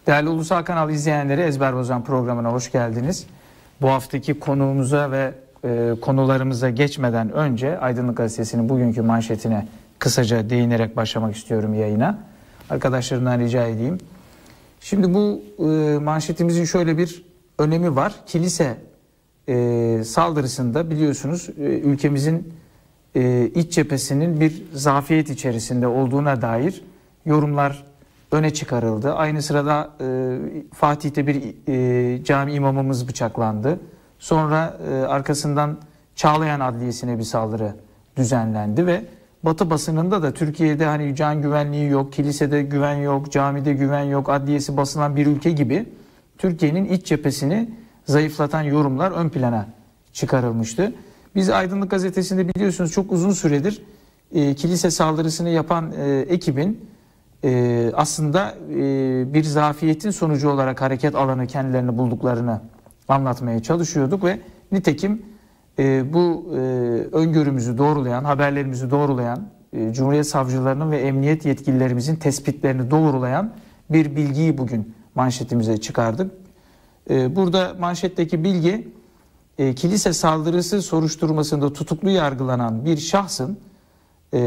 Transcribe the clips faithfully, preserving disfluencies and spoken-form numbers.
Değerli Ulusal Kanal izleyenleri, Ezber Bozan programına hoş geldiniz. Bu haftaki konuğumuza ve e, konularımıza geçmeden önce Aydınlık Gazetesi'nin bugünkü manşetine kısaca değinerek başlamak istiyorum yayına. Arkadaşlarımdan rica edeyim. Şimdi bu e, manşetimizin şöyle bir önemi var. Kilise e, saldırısında biliyorsunuz e, ülkemizin e, iç cephesinin bir zafiyet içerisinde olduğuna dair yorumlar öne çıkarıldı. Aynı sırada e, Fatih'te bir e, cami imamımız bıçaklandı. Sonra e, arkasından Çağlayan Adliyesi'ne bir saldırı düzenlendi ve Batı basınında da Türkiye'de hani can güvenliği yok, kilisede güven yok, camide güven yok, adliyesi basılan bir ülke gibi Türkiye'nin iç cephesini zayıflatan yorumlar ön plana çıkarılmıştı. Biz Aydınlık Gazetesi'nde biliyorsunuz çok uzun süredir e, kilise saldırısını yapan e, ekibin e, aslında e, bir zafiyetin sonucu olarak hareket alanı kendilerini bulduklarını anlatmaya çalışıyorduk ve nitekim e, bu e, öngörümüzü doğrulayan, haberlerimizi doğrulayan, e, Cumhuriyet savcılarının ve emniyet yetkililerimizin tespitlerini doğrulayan bir bilgiyi bugün manşetimize çıkardık. E, burada manşetteki bilgi, e, kilise saldırısı soruşturmasında tutuklu yargılanan bir şahsın e,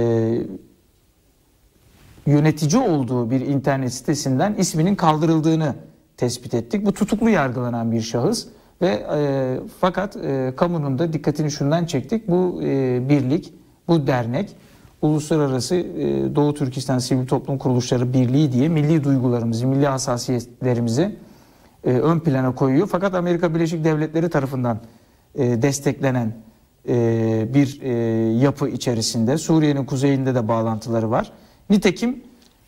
yönetici olduğu bir internet sitesinden isminin kaldırıldığını tespit ettik. Bu tutuklu yargılanan bir şahıs ve e, fakat e, kamunun da dikkatini şundan çektik. Bu e, birlik, bu dernek Uluslararası e, Doğu Türkistan Sivil Toplum Kuruluşları Birliği diye milli duygularımızı, milli hassasiyetlerimizi e, ön plana koyuyor. Fakat Amerika Birleşik Devletleri tarafından e, desteklenen e, bir e, yapı içerisinde. Suriye'nin kuzeyinde de bağlantıları var. Nitekim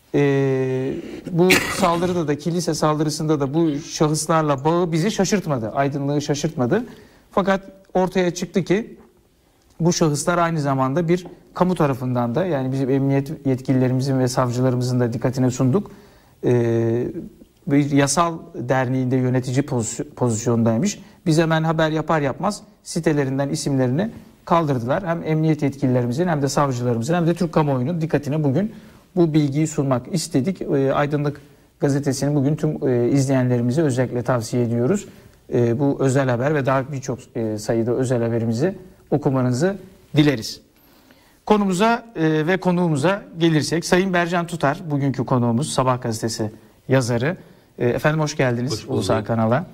e, bu saldırıda da, kilise saldırısında da bu şahıslarla bağı bizi şaşırtmadı, aydınlığı şaşırtmadı. Fakat ortaya çıktı ki bu şahıslar aynı zamanda bir kamu tarafından da, yani bizim emniyet yetkililerimizin ve savcılarımızın da dikkatine sunduk, e, bir yasal derneğinde yönetici pozisyondaymış. Biz hemen haber yapar yapmaz sitelerinden isimlerini kaldırdılar. Hem emniyet yetkililerimizin hem de savcılarımızın hem de Türk kamuoyunun dikkatine bugün bu bilgiyi sunmak istedik. E, Aydınlık Gazetesi'ni bugün tüm e, izleyenlerimize özellikle tavsiye ediyoruz. E, bu özel haber ve daha birçok e, sayıda özel haberimizi okumanızı dileriz. Konumuza e, ve konuğumuza gelirsek, Sayın Bercan Tutar bugünkü konuğumuz, Sabah Gazetesi yazarı. E, efendim hoş geldiniz hoş Ulusal Kanal'a.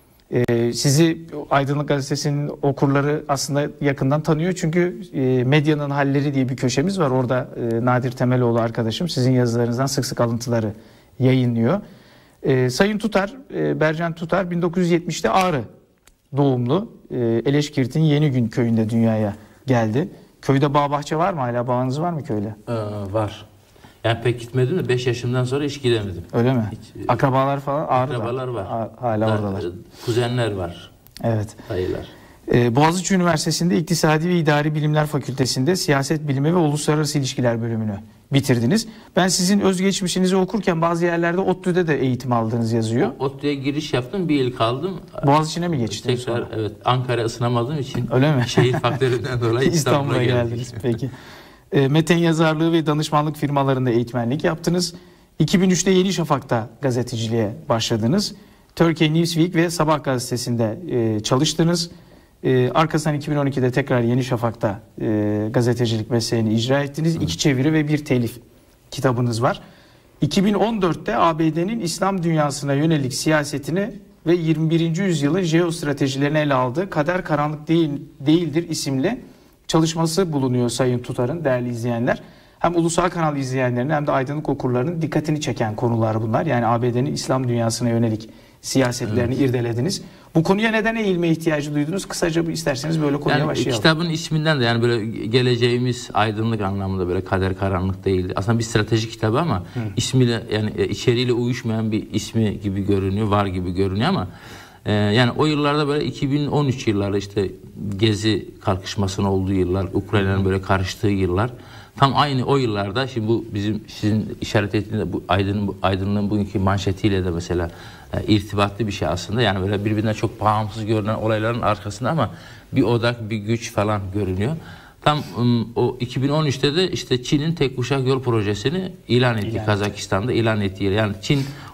E, sizi Aydınlık Gazetesi'nin okurları aslında yakından tanıyor. Çünkü e, medyanın halleri diye bir köşemiz var. Orada e, Nadir Temeloğlu arkadaşım sizin yazılarınızdan sık sık alıntıları yayınlıyor. E, Sayın Tutar, e, Bercan Tutar bin dokuz yüz yetmişte Ağrı doğumlu. E, Eleşkirt'in Yenigün köyünde dünyaya geldi. Köyde bağ bahçe var mı? Hala bağınız var mı köyde? Ee, var. Yani pek gitmedim de beş yaşımdan sonra hiç gidemedim. Öyle mi? Hiç, Akrabalar falan Ağrı'da. Akrabalar var. Ha, hala da, oradalar. Kuzenler var. Evet. Dayılar. Ee, Boğaziçi Üniversitesi'nde İktisadi ve İdari Bilimler Fakültesi'nde Siyaset Bilimi ve Uluslararası İlişkiler bölümünü bitirdiniz. Ben sizin özgeçmişinizi okurken bazı yerlerde ODTÜ'de de eğitim aldığınız yazıyor. ODTÜ'ye giriş yaptım, bir yıl kaldım. Boğaziçi'ne mi geçtiniz Tekrar sonra? Evet, Ankara'ya ısınamadığım için. Öyle mi? Şehir faktöründen dolayı İstanbul'a İstanbul'a geldiniz. Peki. E, metin yazarlığı ve danışmanlık firmalarında eğitmenlik yaptınız. iki bin üçte Yeni Şafak'ta gazeteciliğe başladınız. Turkey Newsweek ve Sabah Gazetesi'nde e, çalıştınız. E, arkasından iki bin on ikide tekrar Yeni Şafak'ta e, gazetecilik mesleğini icra ettiniz. İki çeviri ve bir telif kitabınız var. iki bin on dörtte A B D'nin İslam dünyasına yönelik siyasetini ve yirmi birinci yüzyılın jeostratejilerini ele aldığı Kader Karanlık Değil, Değildir isimli çalışması bulunuyor Sayın Tutar'ın, değerli izleyenler. Hem Ulusal Kanal izleyenlerinin hem de aydınlık okurlarının dikkatini çeken konular bunlar. Yani A B D'nin İslam dünyasına yönelik siyasetlerini evet. irdelediniz. Bu konuya neden eğilme ihtiyacı duydunuz? Kısaca isterseniz böyle konuya yani başlayalım. Kitabın isminden de yani böyle geleceğimiz aydınlık anlamında, böyle kader karanlık değildi. Aslında bir strateji kitabı ama Hı. ismiyle, yani içeriğiyle uyuşmayan bir ismi gibi görünüyor, var gibi görünüyor ama e, yani o yıllarda böyle iki bin on üç yılları, işte Gezi kalkışmasının olduğu yıllar, Ukrayna'nın böyle karıştığı yıllar. Tam aynı o yıllarda, şimdi bu bizim sizin işaret ettiğiniz bu aydın, aydınlığın bugünkü manşetiyle de mesela e, irtibatlı bir şey aslında. Yani böyle birbirinden çok bağımsız görünen olayların arkasında ama bir odak, bir güç falan görünüyor. Tam um, o iki bin on üçte de işte Çin'in tek kuşak yol projesini ilan etti. İlan. Kazakistan'da ilan ettiği. Yani Çin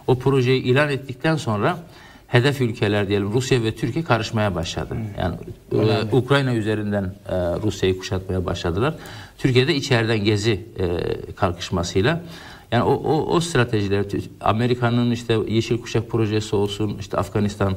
o projeyi ilan ettikten sonra hedef ülkeler diyelim Rusya ve Türkiye karışmaya başladı. Yani e, Ukrayna üzerinden e, Rusya'yı kuşatmaya başladılar. Türkiye'de içeriden gezi e, kalkışmasıyla yani o, o, o stratejiler Amerika'nın işte Yeşil Kuşak projesi olsun, işte Afganistan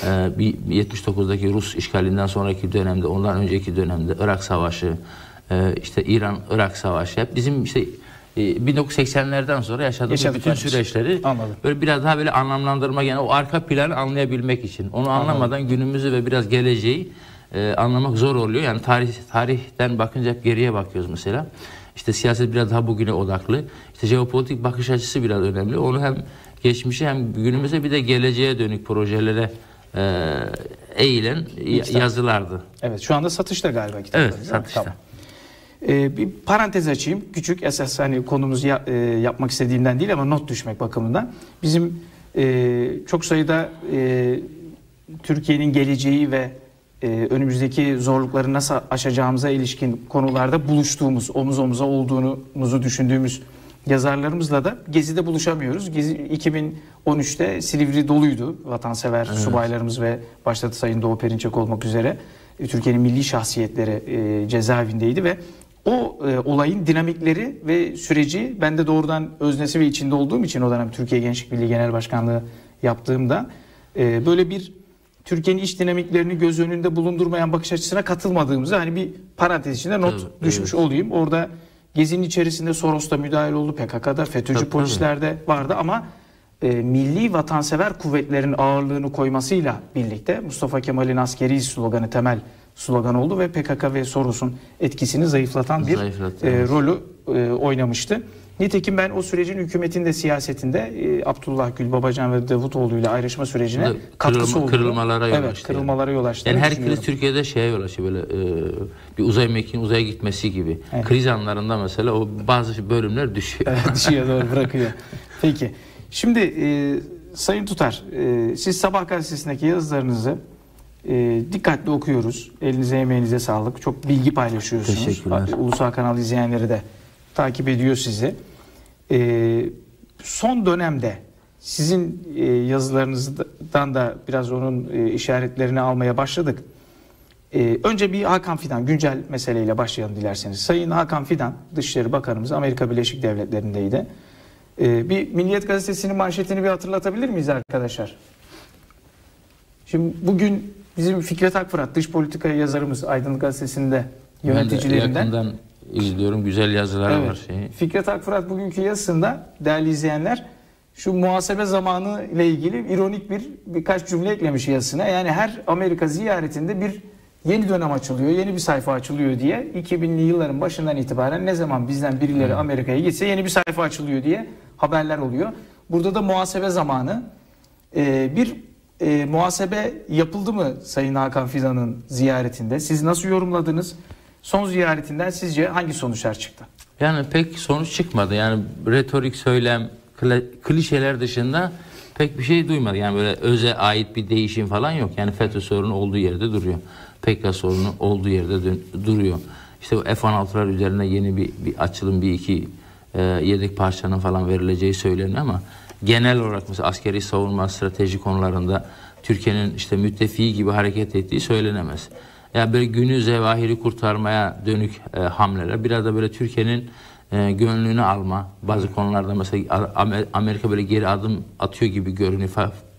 e, yetmiş dokuzdaki Rus işgalinden sonraki dönemde, ondan önceki dönemde Irak Savaşı, e, işte İran-Irak Savaşı hep bizim işte e, bin dokuz yüz seksenlerden sonra yaşadığımız bütün süreçleri Anladım. böyle biraz daha böyle anlamlandırmak, yani o arka planı anlayabilmek için. Onu anlamadan Anladım. günümüzü ve biraz geleceği e, anlamak zor oluyor. Yani tarih tarihten bakınca hep geriye bakıyoruz mesela. İşte siyaset biraz daha bugüne odaklı. İşte jeopolitik bakış açısı biraz önemli. Onu hem geçmişe hem günümüze bir de geleceğe dönük projelere e, eğilen kitap. yazılardı. Evet, şu anda satışta galiba kitaplar. Evet, satışta. Tamam. Ee, bir parantez açayım. Küçük, esas hani konumuzu ya, e, yapmak istediğimden değil ama not düşmek bakımından. Bizim e, çok sayıda e, Türkiye'nin geleceği ve Ee, önümüzdeki zorlukları nasıl aşacağımıza ilişkin konularda buluştuğumuz, omuz omuza olduğumuzu düşündüğümüz yazarlarımızla da Gezi'de buluşamıyoruz. Gezi iki bin on üçte Silivri doluydu. Vatansever evet. subaylarımız ve başta Sayın Doğu Perinçek olmak üzere Türkiye'nin milli şahsiyetleri e, cezaevindeydi ve o e, olayın dinamikleri ve süreci ben de doğrudan öznesi ve içinde olduğum için o dönem Türkiye Gençlik Birliği Genel Başkanlığı yaptığımda e, böyle bir Türkiye'nin iç dinamiklerini göz önünde bulundurmayan bakış açısına katılmadığımızı hani bir parantez içinde not tabii, düşmüş evet. olayım. Orada Gezi'nin içerisinde Soros da müdahil oldu, P K K'da, FETÖ'cü tabii, polisler de vardı ama e, milli vatansever kuvvetlerin ağırlığını koymasıyla birlikte Mustafa Kemal'in askeri sloganı temel slogan oldu ve P K K ve Soros'un etkisini zayıflatan bir e, rolü e, oynamıştı. Nitekim ben o sürecin hükümetin de siyasetinde e, Abdullah Gül, Babacan ve Davutoğlu ile ayrışma sürecine Kırılma, katkısı oldu. Kırılmalara yol evet, açtı. Kırılmalara yol açtı. Yani her kriz Türkiye'de şeye yol açıyor böyle e, bir uzay mekiğinin uzaya gitmesi gibi. Evet. Kriz anlarında mesela o bazı bölümler düşüyor. Evet, düşüyor doğru bırakıyor. Peki. Şimdi e, Sayın Tutar, e, siz Sabah gazetesindeki yazılarınızı e, dikkatli okuyoruz. Elinize emeğinize sağlık. Çok bilgi paylaşıyorsunuz. Teşekkürler. Ulusal Kanal izleyenleri de takip ediyor sizi. Ee, son dönemde sizin e, yazılarınızdan da biraz onun e, işaretlerini almaya başladık. E, önce bir Hakan Fidan, güncel meseleyle başlayalım dilerseniz. Sayın Hakan Fidan, Dışişleri Bakanımız Amerika Birleşik Devletleri'ndeydi. E, bir Milliyet Gazetesi'nin manşetini bir hatırlatabilir miyiz arkadaşlar? Şimdi bugün bizim Fikret Akfırat, dış politika yazarımız Aydınlık Gazetesi'nde yöneticilerinden. Yakından izliyorum, güzel yazılar evet. var. Şey. Fikret Akfırat bugünkü yazısında değerli izleyenler şu muhasebe zamanı ile ilgili ironik bir birkaç cümle eklemiş yazısına. Yani her Amerika ziyaretinde bir yeni dönem açılıyor, yeni bir sayfa açılıyor diye iki binli yılların başından itibaren ne zaman bizden birileri hmm. Amerika'ya gitse yeni bir sayfa açılıyor diye haberler oluyor. Burada da muhasebe zamanı ee, bir e, muhasebe yapıldı mı Sayın Hakan Fidan'ın ziyaretinde? Siz nasıl yorumladınız? Son ziyaretinden sizce hangi sonuçlar çıktı? Yani pek sonuç çıkmadı. Yani retorik söylem, klişeler dışında pek bir şey duymadı. Yani böyle öze ait bir değişim falan yok. Yani FETÖ sorunu olduğu yerde duruyor. P K K sorunu olduğu yerde duruyor. İşte bu F on altılar üzerine yeni bir, bir açılım, bir iki e, yedek parçanın falan verileceği söyleniyor ama genel olarak mesela askeri savunma, strateji konularında Türkiye'nin işte müttefiği gibi hareket ettiği söylenemez. Yani böyle günü zevahiri kurtarmaya dönük e, hamleler. Biraz da böyle Türkiye'nin e, gönlünü alma. Bazı hmm. konularda mesela Amerika böyle geri adım atıyor gibi görünüyor.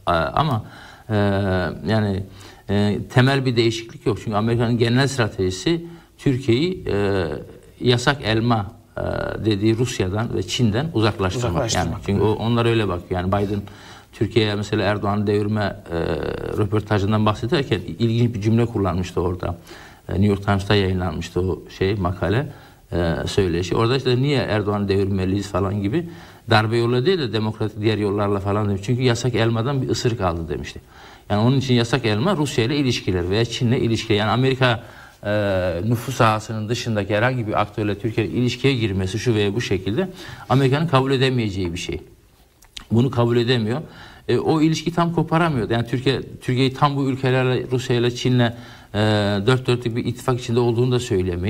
Ama e, yani e, temel bir değişiklik yok. Çünkü Amerika'nın genel stratejisi Türkiye'yi e, yasak elma e, dediği Rusya'dan ve Çin'den uzaklaştırmak. uzaklaştırmak. Yani çünkü o, onlar öyle bakıyor. Yani Biden Türkiye'ye mesela Erdoğan'ı devirme e, röportajından bahsederken ilginç bir cümle kullanmıştı orada. E, New York Times'ta yayınlanmıştı o şey makale e, söyleşi. Orada işte niye Erdoğan'ı devirmeliyiz falan gibi darbe yoluyla değil de demokratik diğer yollarla falan demiş. Çünkü yasak elmadan bir ısırık aldı demişti. Yani onun için yasak elma Rusya ile ilişkiler veya Çin'le ilişkiler. Yani Amerika e, nüfus sahasının dışındaki herhangi bir aktörle Türkiye'nin ilişkiye girmesi şu veya bu şekilde Amerika'nın kabul edemeyeceği bir şey. Bunu kabul edemiyor. E, o ilişki tam koparamıyor. Yani Türkiye Türkiye'yi tam bu ülkelerle, Rusya ile Çin'le e, dört dörtlük bir ittifak içinde olduğunu da söylemeyiz.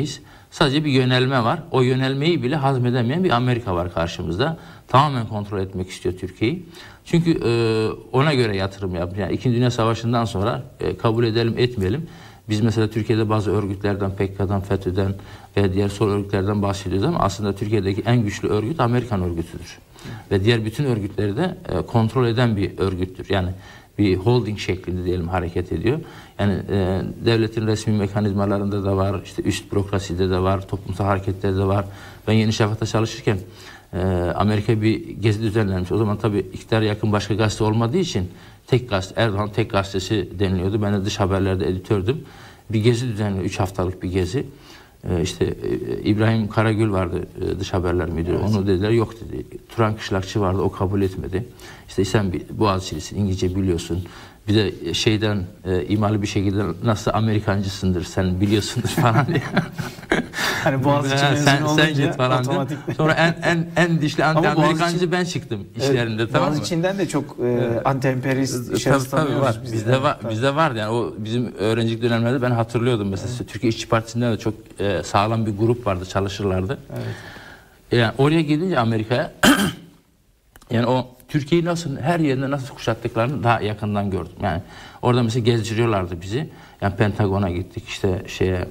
Sadece bir yönelme var. O yönelmeyi bile hazmedemeyen bir Amerika var karşımızda. Tamamen kontrol etmek istiyor Türkiye'yi. Çünkü e, ona göre yatırım yapıyor. Yani İkinci Dünya Savaşı'ndan sonra e, kabul edelim etmeyelim. Biz mesela Türkiye'de bazı örgütlerden, P K K'dan, FETÖ'den ve diğer sol örgütlerden bahsediyoruz ama aslında Türkiye'deki en güçlü örgüt Amerikan örgütüdür. Ve diğer bütün örgütleri de e, kontrol eden bir örgüttür. Yani bir holding şeklinde diyelim hareket ediyor. Yani e, devletin resmi mekanizmalarında da var, işte üst bürokraside de var, toplumsal hareketlerde de var. Ben Yeni Şafak'ta çalışırken e, Amerika bir gezi düzenlenmiş. O zaman tabii iktidara yakın başka gazete olmadığı için tek gazete, Erdoğan tek gazetesi deniliyordu. Ben de dış haberlerde editördüm. Bir gezi düzenliyor, üç haftalık bir gezi. Ee, işte e, İbrahim Karagül vardı e, dış haberler müdürü. Evet. Onu dediler yok dedi. Turan Kışlakçı vardı, o kabul etmedi. İşte sen bir Boğaziçi'lisin, İngilizce biliyorsun. Bir de şeyden e, imalı bir şekilde nasıl Amerikancısındır sen biliyorsundur falan diye. Hani Boğaziçi mezunu sen, olunca sen git falan diye. Sonra en en en dişli anti-Amerikancı ben çıktım işlerinde, evet, tamam mı? Boğaziçi'nden de çok e, anti-emperyalist şahıs tanıyoruz. Var. Bizde, bizde var. Tabii. Bizde var yani o bizim öğrencilik dönemlerde ben hatırlıyordum mesela. Evet. Türkiye İşçi Partisi'nde de çok e, sağlam bir grup vardı, çalışırlardı. Evet. Yani oraya gidince Amerika'ya yani o Türkiye'yi nasıl her yerinde nasıl kuşattıklarını daha yakından gördüm. Yani orada mesela gezdiriyorlardı bizi. Yani Pentagon'a gittik, işte şeye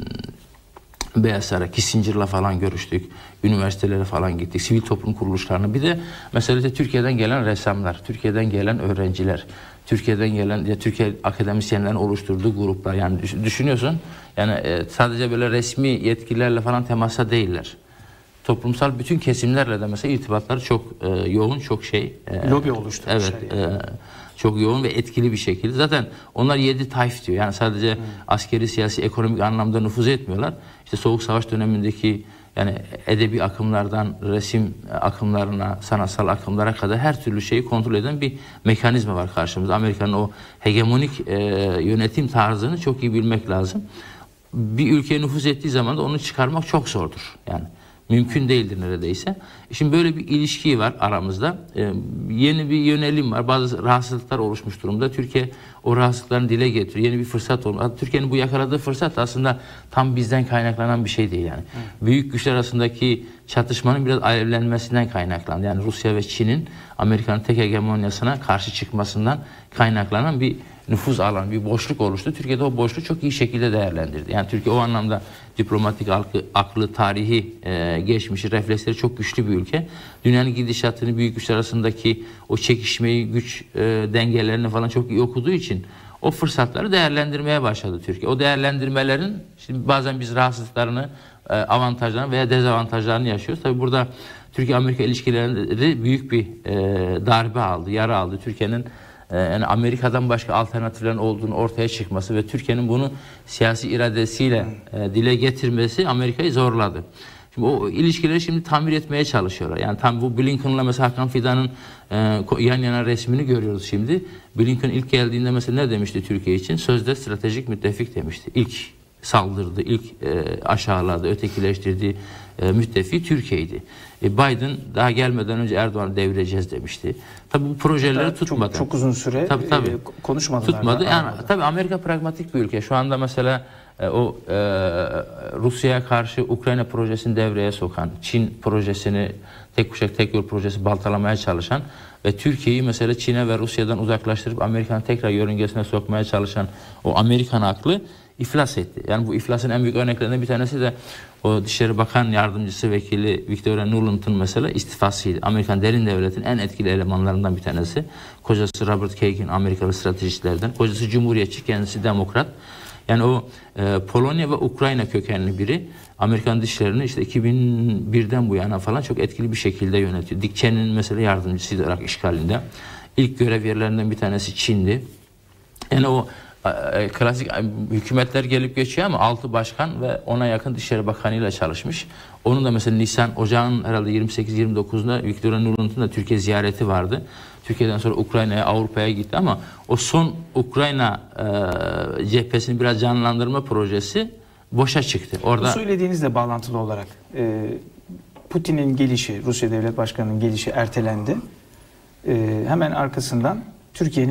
Beyaz Saray, Kissinger'la falan görüştük. Üniversitelere falan gittik. Sivil toplum kuruluşlarına. Bir de mesela de Türkiye'den gelen ressamlar, Türkiye'den gelen öğrenciler, Türkiye'den gelen ya Türkiye akademisyenlerin oluşturduğu gruplar. Yani düşünüyorsun yani e, sadece böyle resmi yetkililerle falan temasa değiller. Toplumsal bütün kesimlerle de mesela irtibatları çok e, yoğun, çok şey. E, Lobi oluşturmuşlar. Evet. Yani. E, çok yoğun ve etkili bir şekilde. Zaten onlar yedi tayf diyor. Yani sadece hmm. askeri, siyasi, ekonomik anlamda nüfuz etmiyorlar. İşte Soğuk Savaş dönemindeki yani edebi akımlardan resim akımlarına, sanatsal akımlara kadar her türlü şeyi kontrol eden bir mekanizma var karşımızda. Amerika'nın o hegemonik e, yönetim tarzını çok iyi bilmek lazım. Bir ülkeye nüfuz ettiği zaman da onu çıkarmak çok zordur. Yani mümkün değildir neredeyse. Şimdi böyle bir ilişki var aramızda. Ee, yeni bir yönelim var. Bazı rahatsızlıklar oluşmuş durumda. Türkiye o rahatsızlıklarını dile getiriyor. Yeni bir fırsat oldu. Türkiye'nin bu yakaladığı fırsat aslında tam bizden kaynaklanan bir şey değil yani. Hı. Büyük güçler arasındaki çatışmanın biraz alevlenmesinden kaynaklandı. Yani Rusya ve Çin'in Amerika'nın tek hegemonyasına karşı çıkmasından kaynaklanan bir nüfuz alanı, bir boşluk oluştu. Türkiye'de o boşluğu çok iyi şekilde değerlendirdi. Yani Türkiye o anlamda diplomatik aklı, aklı tarihi, e, geçmişi, refleksleri çok güçlü bir ülke. Dünyanın gidişatını, büyük güçler arasındaki o çekişmeyi, güç e, dengelerini falan çok iyi okuduğu için o fırsatları değerlendirmeye başladı Türkiye. O değerlendirmelerin şimdi bazen biz rahatsızlıklarını, e, avantajlarını veya dezavantajlarını yaşıyoruz. Tabii burada Türkiye-Amerika ilişkilerinde büyük bir e, darbe aldı, yara aldı. Türkiye'nin yani Amerika'dan başka alternatiflerin olduğunu ortaya çıkması ve Türkiye'nin bunu siyasi iradesiyle e, dile getirmesi Amerika'yı zorladı. Şimdi o ilişkileri şimdi tamir etmeye çalışıyorlar. Yani tam bu Blinken'la mesela Hakan Fidan'ın e, yan yana resmini görüyoruz şimdi. Blinken ilk geldiğinde mesela ne demişti Türkiye için? Sözde stratejik müttefik demişti. İlk saldırdı, ilk e, aşağıladı, ötekileştirdiği e, müttefik Türkiye'ydi. E, Biden daha gelmeden önce Erdoğan'ı devireceğiz demişti. Tabii bu projeleri tutmadı. Çok, çok uzun süre tabii, tabii. E, konuşmadılar. Tutmadı. Yani tabii Amerika pragmatik bir ülke. Şu anda mesela e, o e, Rusya'ya karşı Ukrayna projesini devreye sokan, Çin projesini, tek kuşak tek yol projesi baltalamaya çalışan ve Türkiye'yi mesela Çin'e ve Rusya'dan uzaklaştırıp Amerika'nın tekrar yörüngesine sokmaya çalışan o Amerikan aklı iflas etti. Yani bu iflasın en büyük örneklerinden bir tanesi de o Dışişleri Bakan Yardımcısı Vekili Victoria Nuland'ın mesela istifasıydı. Amerikan derin devletin en etkili elemanlarından bir tanesi. Kocası Robert Kagan, Amerikalı stratejistlerden. Kocası Cumhuriyetçi, kendisi Demokrat. Yani o e, Polonya ve Ukrayna kökenli biri. Amerikan dışişlerini işte iki bin birden bu yana falan çok etkili bir şekilde yönetiyor. Dick Cheney'nin mesela yardımcısıydı Irak işgalinde. İlk görev yerlerinden bir tanesi Çin'di. Yani o e, klasik hükümetler gelip geçiyor ama altı başkan ve ona yakın Dışişleri Bakanı ile çalışmış. Onun da mesela Nisan, Ocağın herhalde yirmi sekiz yirmi dokuzunda Victoria Nuland'ın da Türkiye ziyareti vardı. Türkiye'den sonra Ukrayna'ya, Avrupa'ya gitti ama o son Ukrayna e, cephesini biraz canlandırma projesi boşa çıktı. Orada bu söylediğinizle bağlantılı olarak e, Putin'in gelişi, Rusya Devlet Başkanı'nın gelişi ertelendi. E, hemen arkasından Türkiye'nin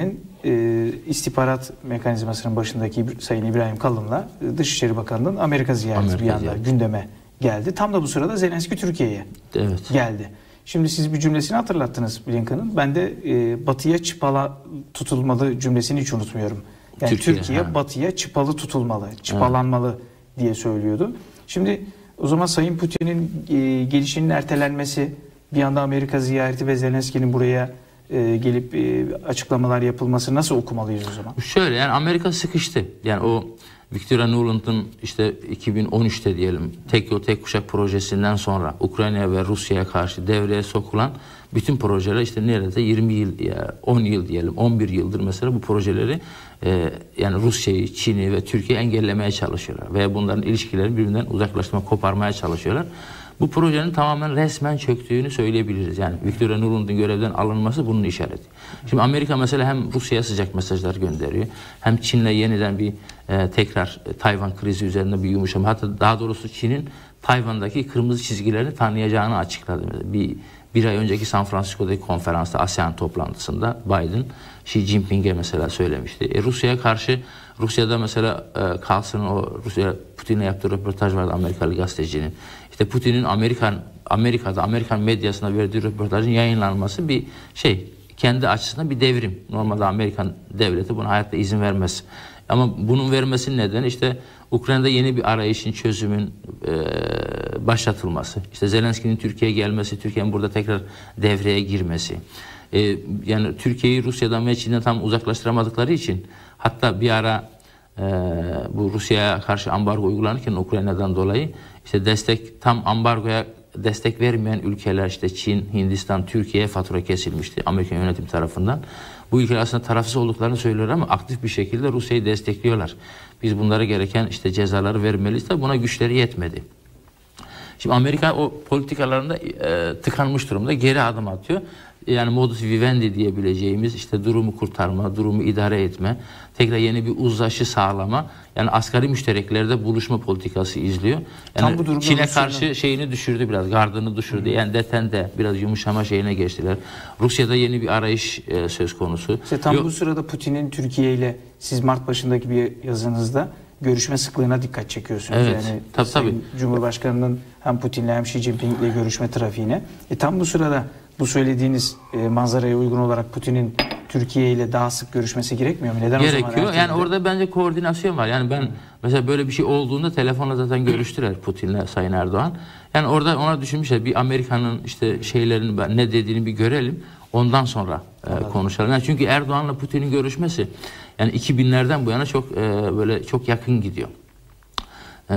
e, istihbarat mekanizmasının başındaki Sayın İbrahim Kalın'la e, Dışişleri Bakanı'nın Amerika ziyareti Amerika bir anda ziyareti. gündeme geldi. Tam da bu sırada Zelenski Türkiye'ye Evet. geldi. Şimdi siz bir cümlesini hatırlattınız Blinken'ın. Ben de e, batıya çıpala tutulmalı cümlesini hiç unutmuyorum. Yani Türkiye, Türkiye, ha. batıya çıpalı tutulmalı, çıpalanmalı diye söylüyordu. Şimdi o zaman Sayın Putin'in e, gelişinin ertelenmesi, bir anda Amerika ziyareti ve Zelenski'nin buraya e, gelip e, açıklamalar yapılması nasıl okumalıyız o zaman? Şöyle, yani Amerika sıkıştı. Yani o Victoria Nuland'ın işte iki bin on üçte diyelim tek yol tek kuşak projesinden sonra Ukrayna ve Rusya'ya karşı devreye sokulan bütün projeler işte neredeyse yirmi yıl ya on yıl diyelim on bir yıldır mesela bu projeleri e, yani Rusya'yı, Çin'i ve Türkiye'yi engellemeye çalışıyorlar veya bunların ilişkilerini birbirinden uzaklaştırma, koparmaya çalışıyorlar. Bu projenin tamamen resmen çöktüğünü söyleyebiliriz. Yani Victoria Nuland'ın görevden alınması bunun işareti. Şimdi Amerika mesela hem Rusya'ya sıcak mesajlar gönderiyor, hem Çin'le yeniden bir e, tekrar e, Tayvan krizi üzerinde bir yumuşama, hatta daha doğrusu Çin'in Tayvan'daki kırmızı çizgilerini tanıyacağını açıkladı. Bir, bir ay önceki San Francisco'daki konferansta, ASEAN toplantısında Biden, Xi Jinping'e mesela söylemişti. E, Rusya'ya karşı, Rusya'da mesela e, Carlson'un o Rusya Putin'le yaptığı röportaj vardı, Amerikalı gazetecinin. İşte Putin'in Amerikan Amerika'da Amerikan medyasına verdiği röportajın yayınlanması bir şey, kendi açısından bir devrim. Normalde Amerikan devleti buna hayatta izin vermez. Ama bunun vermesinin nedeni işte Ukrayna'da yeni bir arayışın, çözümün e, başlatılması. İşte Zelenski'nin Türkiye'ye gelmesi, Türkiye'nin burada tekrar devreye girmesi. E, yani Türkiye'yi Rusya'dan ve Çin'den tam uzaklaştıramadıkları için, hatta bir ara e, bu Rusya'ya karşı ambargo uygulanırken Ukrayna'dan dolayı işte destek, tam ambargoya destek vermeyen ülkeler, işte Çin, Hindistan, Türkiye'ye fatura kesilmişti Amerikan yönetim tarafından. Bu ülkeler aslında tarafsız olduklarını söylüyorlar ama aktif bir şekilde Rusya'yı destekliyorlar. Biz bunlara gereken işte cezaları vermeliyiz de buna güçleri yetmedi. Şimdi Amerika o politikalarında e, tıkanmış durumda, geri adım atıyor. Yani modus vivendi diyebileceğimiz işte durumu kurtarma, durumu idare etme, tekrar yeni bir uzlaşı sağlama, yani asgari müştereklerde buluşma politikası izliyor. Yani Çin'e Rusya'da karşı şeyini düşürdü biraz, gardını düşürdü. Hı. Yani detende biraz yumuşama şeyine geçtiler. Rusya'da yeni bir arayış e, söz konusu. İşte tam Yo bu sırada Putin'in Türkiye ile, siz Mart başındaki bir yazınızda görüşme sıklığına dikkat çekiyorsunuz. Evet, yani tabii, tabii. Cumhurbaşkanı'nın hem Putin'le hem Xi Jinping'le görüşme trafiğine. E tam bu sırada bu söylediğiniz e, manzaraya uygun olarak Putin'in Türkiye ile daha sık görüşmesi gerekmiyor mu? Neden Gerekiyor. O zaman yani orada bence koordinasyon var. Yani ben hmm. mesela böyle bir şey olduğunda telefonla zaten görüştüler Putin'le Sayın Erdoğan. Yani orada ona düşünmüşler, bir Amerika'nın işte şeylerini, ne dediğini bir görelim. Ondan sonra e, konuşalım. Yani çünkü Erdoğan'la Putin'in görüşmesi yani iki binlerden bu yana çok e, böyle çok yakın gidiyor. E,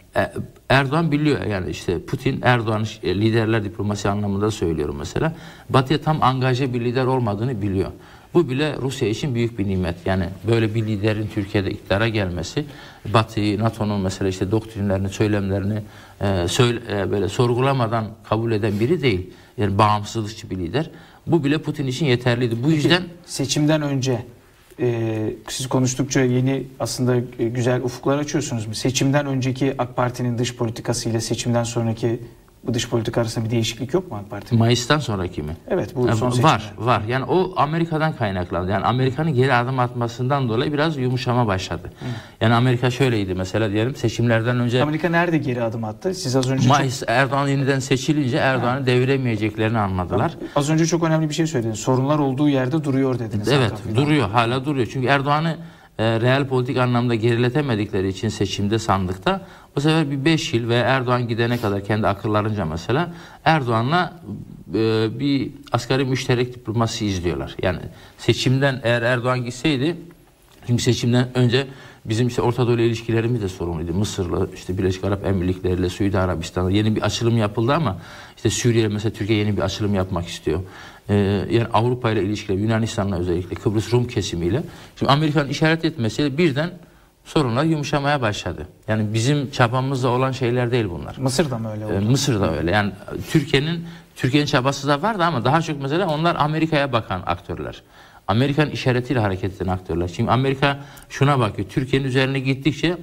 Erdoğan biliyor, yani işte Putin, Erdoğan liderler diplomasi anlamında söylüyorum mesela, Batı'ya tam angaje bir lider olmadığını biliyor. Bu bile Rusya için büyük bir nimet. Yani böyle bir liderin Türkiye'de iktidara gelmesi, Batı'yı, NATO'nun mesela işte doktrinlerini, söylemlerini e, söyle, e, böyle sorgulamadan kabul eden biri değil. Yani bağımsızlıkçı bir lider. Bu bile Putin için yeterliydi. Bu Peki, yüzden seçimden önce e, siz konuştukça yeni aslında e, güzel ufuklar açıyorsunuz mu? Seçimden önceki AK Parti'nin dış politikası ile seçimden sonraki bu dış politika arasında bir değişiklik yok mu AK Parti'nin? Mayıs'tan sonraki mi? Evet, bu son seçimler. Var, var. Yani o Amerika'dan kaynaklandı. Yani Amerika'nın geri adım atmasından dolayı biraz yumuşama başladı. Hı. Yani Amerika şöyleydi mesela, diyelim seçimlerden önce. Amerika nerede geri adım attı? Siz az önce Mayıs çok... Erdoğan yeniden seçilince Erdoğan'ı deviremeyeceklerini anladılar. Az önce çok önemli bir şey söylediniz. Sorunlar olduğu yerde duruyor dediniz. Evet, duruyor, hala duruyor. Çünkü Erdoğan'ı e, real politik anlamda geriletemedikleri için seçimde, sandıkta, bu sefer bir beş yıl ve Erdoğan gidene kadar kendi akıllarınca mesela Erdoğan'la e, bir asgari müşterek diplomasi izliyorlar. Yani seçimden eğer Erdoğan gitseydi, çünkü seçimden önce bizim işte Orta Doğu ile ilişkilerimiz de sorunluydu. Mısır'la, işte Birleşik Arap Emirlikleri'yle, Suudi Arabistan'la yeni bir açılım yapıldı ama işte Suriye'yle mesela Türkiye yeni bir açılım yapmak istiyor. Ee, yani Avrupa ile ilişkiler, Yunanistan'la özellikle, Kıbrıs Rum kesimiyle. Şimdi Amerika'nın işaret etmesiyle birden sorunlar yumuşamaya başladı. Yani bizim çabamızda olan şeyler değil bunlar. Mısır'da mı öyle oldu? Ee, Mısır'da öyle. Yani Türkiye'nin Türkiye'nin çabası da vardı ama daha çok mesela onlar Amerika'ya bakan aktörler. Amerika'nın işaretiyle hareket eden aktörler. Şimdi Amerika şuna bakıyor. Türkiye'nin üzerine gittikçe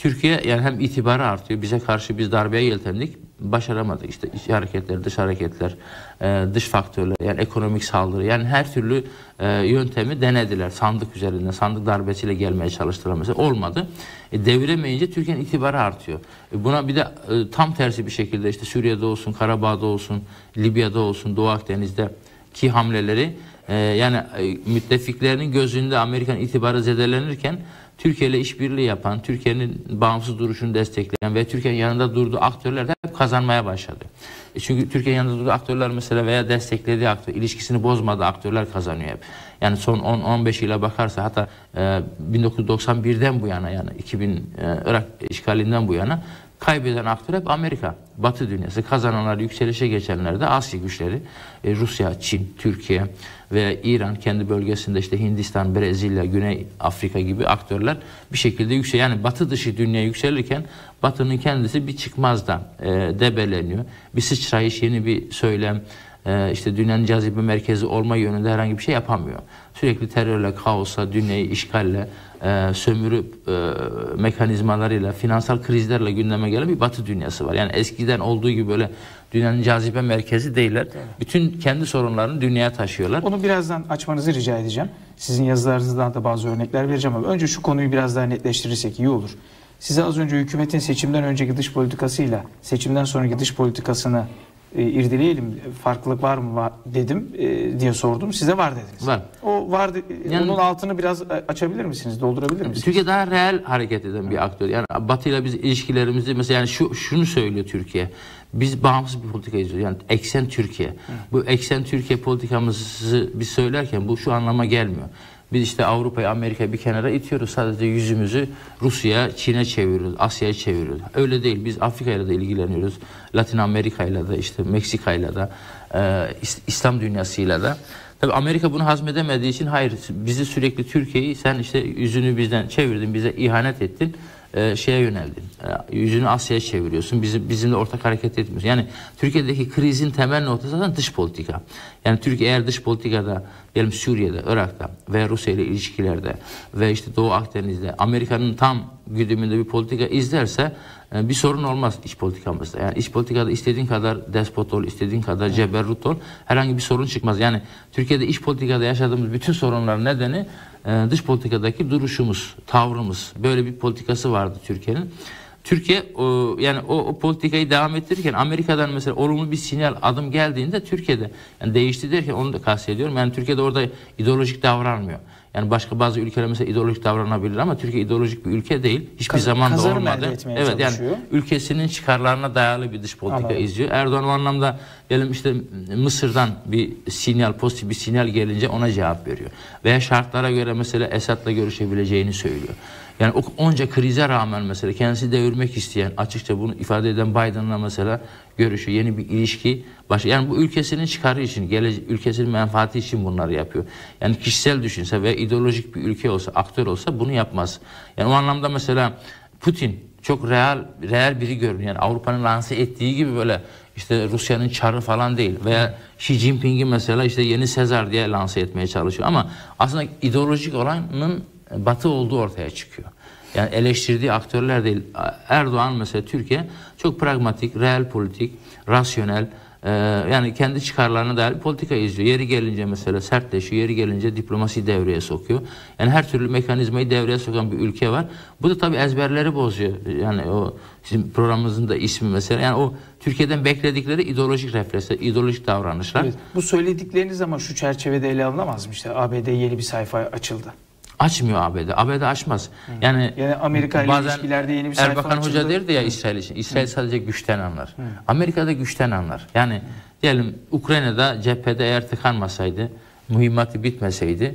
Türkiye yani hem itibarı artıyor. Bize karşı biz darbeye yeltendik. Başaramadık. İşte iç hareketler, dış hareketler, dış faktörler, yani ekonomik saldırı, yani her türlü yöntemi denediler. Sandık üzerinden, sandık darbesiyle gelmeye çalıştılar mesela. Olmadı. E, deviremeyince Türkiye'nin itibarı artıyor. E, buna bir de e, tam tersi bir şekilde işte Suriye'de olsun, Karabağ'da olsun, Libya'da olsun, Doğu Akdeniz'de ki hamleleri e, yani e, müttefiklerinin gözünde Amerikan itibarı zedelenirken Türkiye ile işbirliği yapan, Türkiye'nin bağımsız duruşunu destekleyen ve Türkiye'nin yanında durduğu aktörler de hep kazanmaya başladı. E çünkü Türkiye'nin yanında durduğu aktörler mesela veya desteklediği aktör, ilişkisini bozmadığı aktörler kazanıyor hep. Yani son on on beş yıla bakarsa, hatta e, bin dokuz yüz doksan birden bu yana, yani iki bin e, Irak işgalinden bu yana kaybeden aktör hep Amerika, Batı dünyası. Kazananlar, yükselişe geçenler de Asya güçleri, e, Rusya, Çin, Türkiye ve İran, kendi bölgesinde işte Hindistan, Brezilya, Güney Afrika gibi aktörler bir şekilde yükseliyor. Yani Batı dışı dünya yükselirken Batı'nın kendisi bir çıkmazdan e, debeleniyor. Bir sıçrayış, yeni bir söylem, e, işte dünyanın cazibe merkezi olma yönünde herhangi bir şey yapamıyor. Sürekli terörle, kaosla, dünyayı işgalle, e, sömürü e, mekanizmalarıyla, finansal krizlerle gündeme gelen bir Batı dünyası var. Yani eskiden olduğu gibi böyle dünyanın cazibe merkezi değiller. Evet. Bütün kendi sorunlarını dünyaya taşıyorlar. Onu birazdan açmanızı rica edeceğim. Sizin yazılarınızdan da bazı örnekler vereceğim ama önce şu konuyu biraz daha netleştirirsek iyi olur. Size az önce hükümetin seçimden önceki dış politikasıyla seçimden sonraki dış politikasını e, irdeleyelim. Farklılık var mı var dedim e, diye sordum. Size var dediniz. Var. O var. De, yani, onun altını biraz açabilir misiniz? Doldurabilir misiniz? Türkiye daha reel hareket eden bir aktör. Yani Batı ile biz ilişkilerimizi mesela yani şu şunu söylüyor Türkiye. Biz bağımsız bir politika izliyoruz. Yani eksen Türkiye. Hı. Bu eksen Türkiye politikamızı biz söylerken bu şu anlama gelmiyor. Biz işte Avrupa'yı, Amerika'yı bir kenara itiyoruz. Sadece yüzümüzü Rusya, Çin'e çeviriyoruz, Asya'ya çeviriyoruz. Öyle değil. Biz Afrika'yla da ilgileniyoruz. Latin Amerika'yla da, işte Meksika'yla da, e, İslam dünyasıyla da. Tabii Amerika bunu hazmedemediği için hayır, bizi sürekli Türkiye'yi sen işte yüzünü bizden çevirdin, bize ihanet ettin. E, şeye yöneldin. E, yüzünü Asya'ya çeviriyorsun. Bizim bizimle ortak hareket etmiyorsun. Yani Türkiye'deki krizin temel noktası zaten dış politika. Yani Türkiye eğer dış politikada, diyelim Suriye'de, Irak'ta ve Rusya ile ilişkilerde ve işte Doğu Akdeniz'de Amerika'nın tam güdümünde bir politika izlerse e, bir sorun olmaz iç politikamızda. Yani iç politikada istediğin kadar despot ol, istediğin kadar ceberrut ol, herhangi bir sorun çıkmaz. Yani Türkiye'de iç politikada yaşadığımız bütün sorunların nedeni dış politikadaki duruşumuz, tavrımız. Böyle bir politikası vardı Türkiye'nin. Türkiye o, yani o, o politikayı devam ettirirken Amerika'dan mesela olumlu bir sinyal, adım geldiğinde Türkiye'de yani değişti derken onu da kastediyorum. Yani Türkiye'de orada ideolojik davranmıyor. Yani başka bazı ülkeler mesela ideolojik davranabilir ama Türkiye ideolojik bir ülke değil. Hiçbir Kaz zaman da olmadı. Evet, yani ülkesinin çıkarlarına dayalı bir dış politika Anladım. izliyor. Erdoğan o anlamda diyelim işte Mısır'dan bir sinyal, pozitif bir sinyal gelince ona cevap veriyor. Veya şartlara göre mesela Esad'la görüşebileceğini söylüyor. Yani o onca krize rağmen mesela kendisi devirmek isteyen, açıkça bunu ifade eden Biden'la mesela görüşüyor. Yeni bir ilişki başlıyor. Yani bu ülkesinin çıkarı için, gelecek, ülkesinin menfaati için bunları yapıyor. Yani kişisel düşünse ve ideolojik bir ülke olsa, aktör olsa bunu yapmaz. Yani o anlamda mesela Putin çok real, real biri görünüyor. Yani Avrupa'nın lanse ettiği gibi böyle işte Rusya'nın çarı falan değil. Veya Xi Jinping'i mesela işte yeni Sezar diye lanse etmeye çalışıyor. Ama aslında ideolojik olanın Batı olduğu ortaya çıkıyor. Yani eleştirdiği aktörler değil. Erdoğan mesela Türkiye çok pragmatik, real politik, rasyonel, e, yani kendi çıkarlarına dair politika izliyor. Yeri gelince mesela sertleşiyor, yeri gelince diplomasiyi devreye sokuyor. Yani her türlü mekanizmayı devreye sokan bir ülke var. Bu da tabii ezberleri bozuyor. Yani o sizin programımızın da ismi mesela. Yani o Türkiye'den bekledikleri ideolojik refleksler, ideolojik davranışlar. Evet, bu söyledikleriniz ama şu çerçevede ele alınamaz mı? İşte A B D yeni bir sayfa açıldı. Açmıyor A B D. A B D açmaz. Hı. Yani, yani Amerika ile ilişkilerde yeni bir sayfa Erbakan açıldı. Hoca derdi ya İsrail için. İsrail Hı. sadece güçten anlar. Hı. Amerika'da güçten anlar. Yani Hı. diyelim Ukrayna'da cephede eğer tıkanmasaydı, mühimmatı bitmeseydi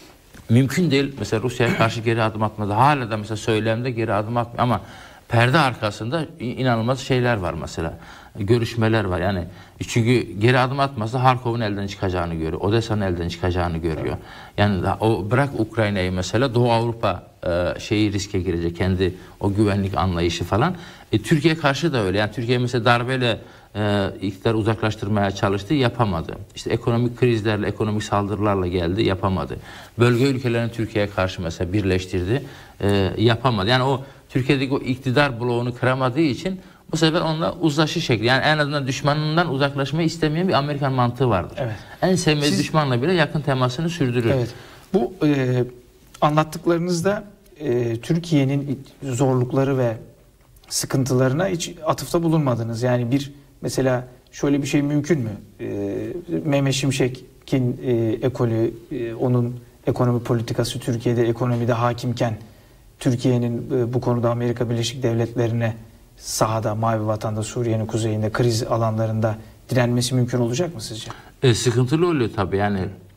mümkün değil. Mesela Rusya'ya karşı geri adım atmadı. Hala da mesela söylemde geri adım atmıyor ama perde arkasında inanılmaz şeyler var mesela. Görüşmeler var. Yani çünkü geri adım atmazsa Harkov'un elden çıkacağını görüyor. Odessa'nın elden çıkacağını görüyor. Yani o bırak Ukrayna'yı mesela Doğu Avrupa e, şeyi riske girecek. Kendi o güvenlik anlayışı falan. E, Türkiye karşı da öyle. Yani Türkiye mesela darbeyle e, iktidar uzaklaştırmaya çalıştı, yapamadı. İşte ekonomik krizlerle, ekonomik saldırılarla geldi, yapamadı. Bölge ülkelerini Türkiye'ye karşı mesela birleştirdi, e, yapamadı. Yani o Türkiye'deki o iktidar bloğunu kıramadığı için bu sefer onunla uzlaşı şekli. Yani en azından düşmanından uzaklaşmayı istemeyen bir Amerikan mantığı vardır. Evet. En sevmediği Siz... düşmanla bile yakın temasını sürdürür. Evet. Bu e, anlattıklarınızda e, Türkiye'nin zorlukları ve sıkıntılarına hiç atıfta bulunmadınız. Yani bir mesela şöyle bir şey mümkün mü? E, Mehmet Şimşek'in e, ekolü, e, onun ekonomi politikası Türkiye'de ekonomide hakimken Türkiye'nin e, bu konuda Amerika Birleşik Devletleri'ne sahada, Mavi Vatan'da, Suriye'nin kuzeyinde, kriz alanlarında direnmesi mümkün olacak mı sizce? E, sıkıntılı oluyor tabii. Yani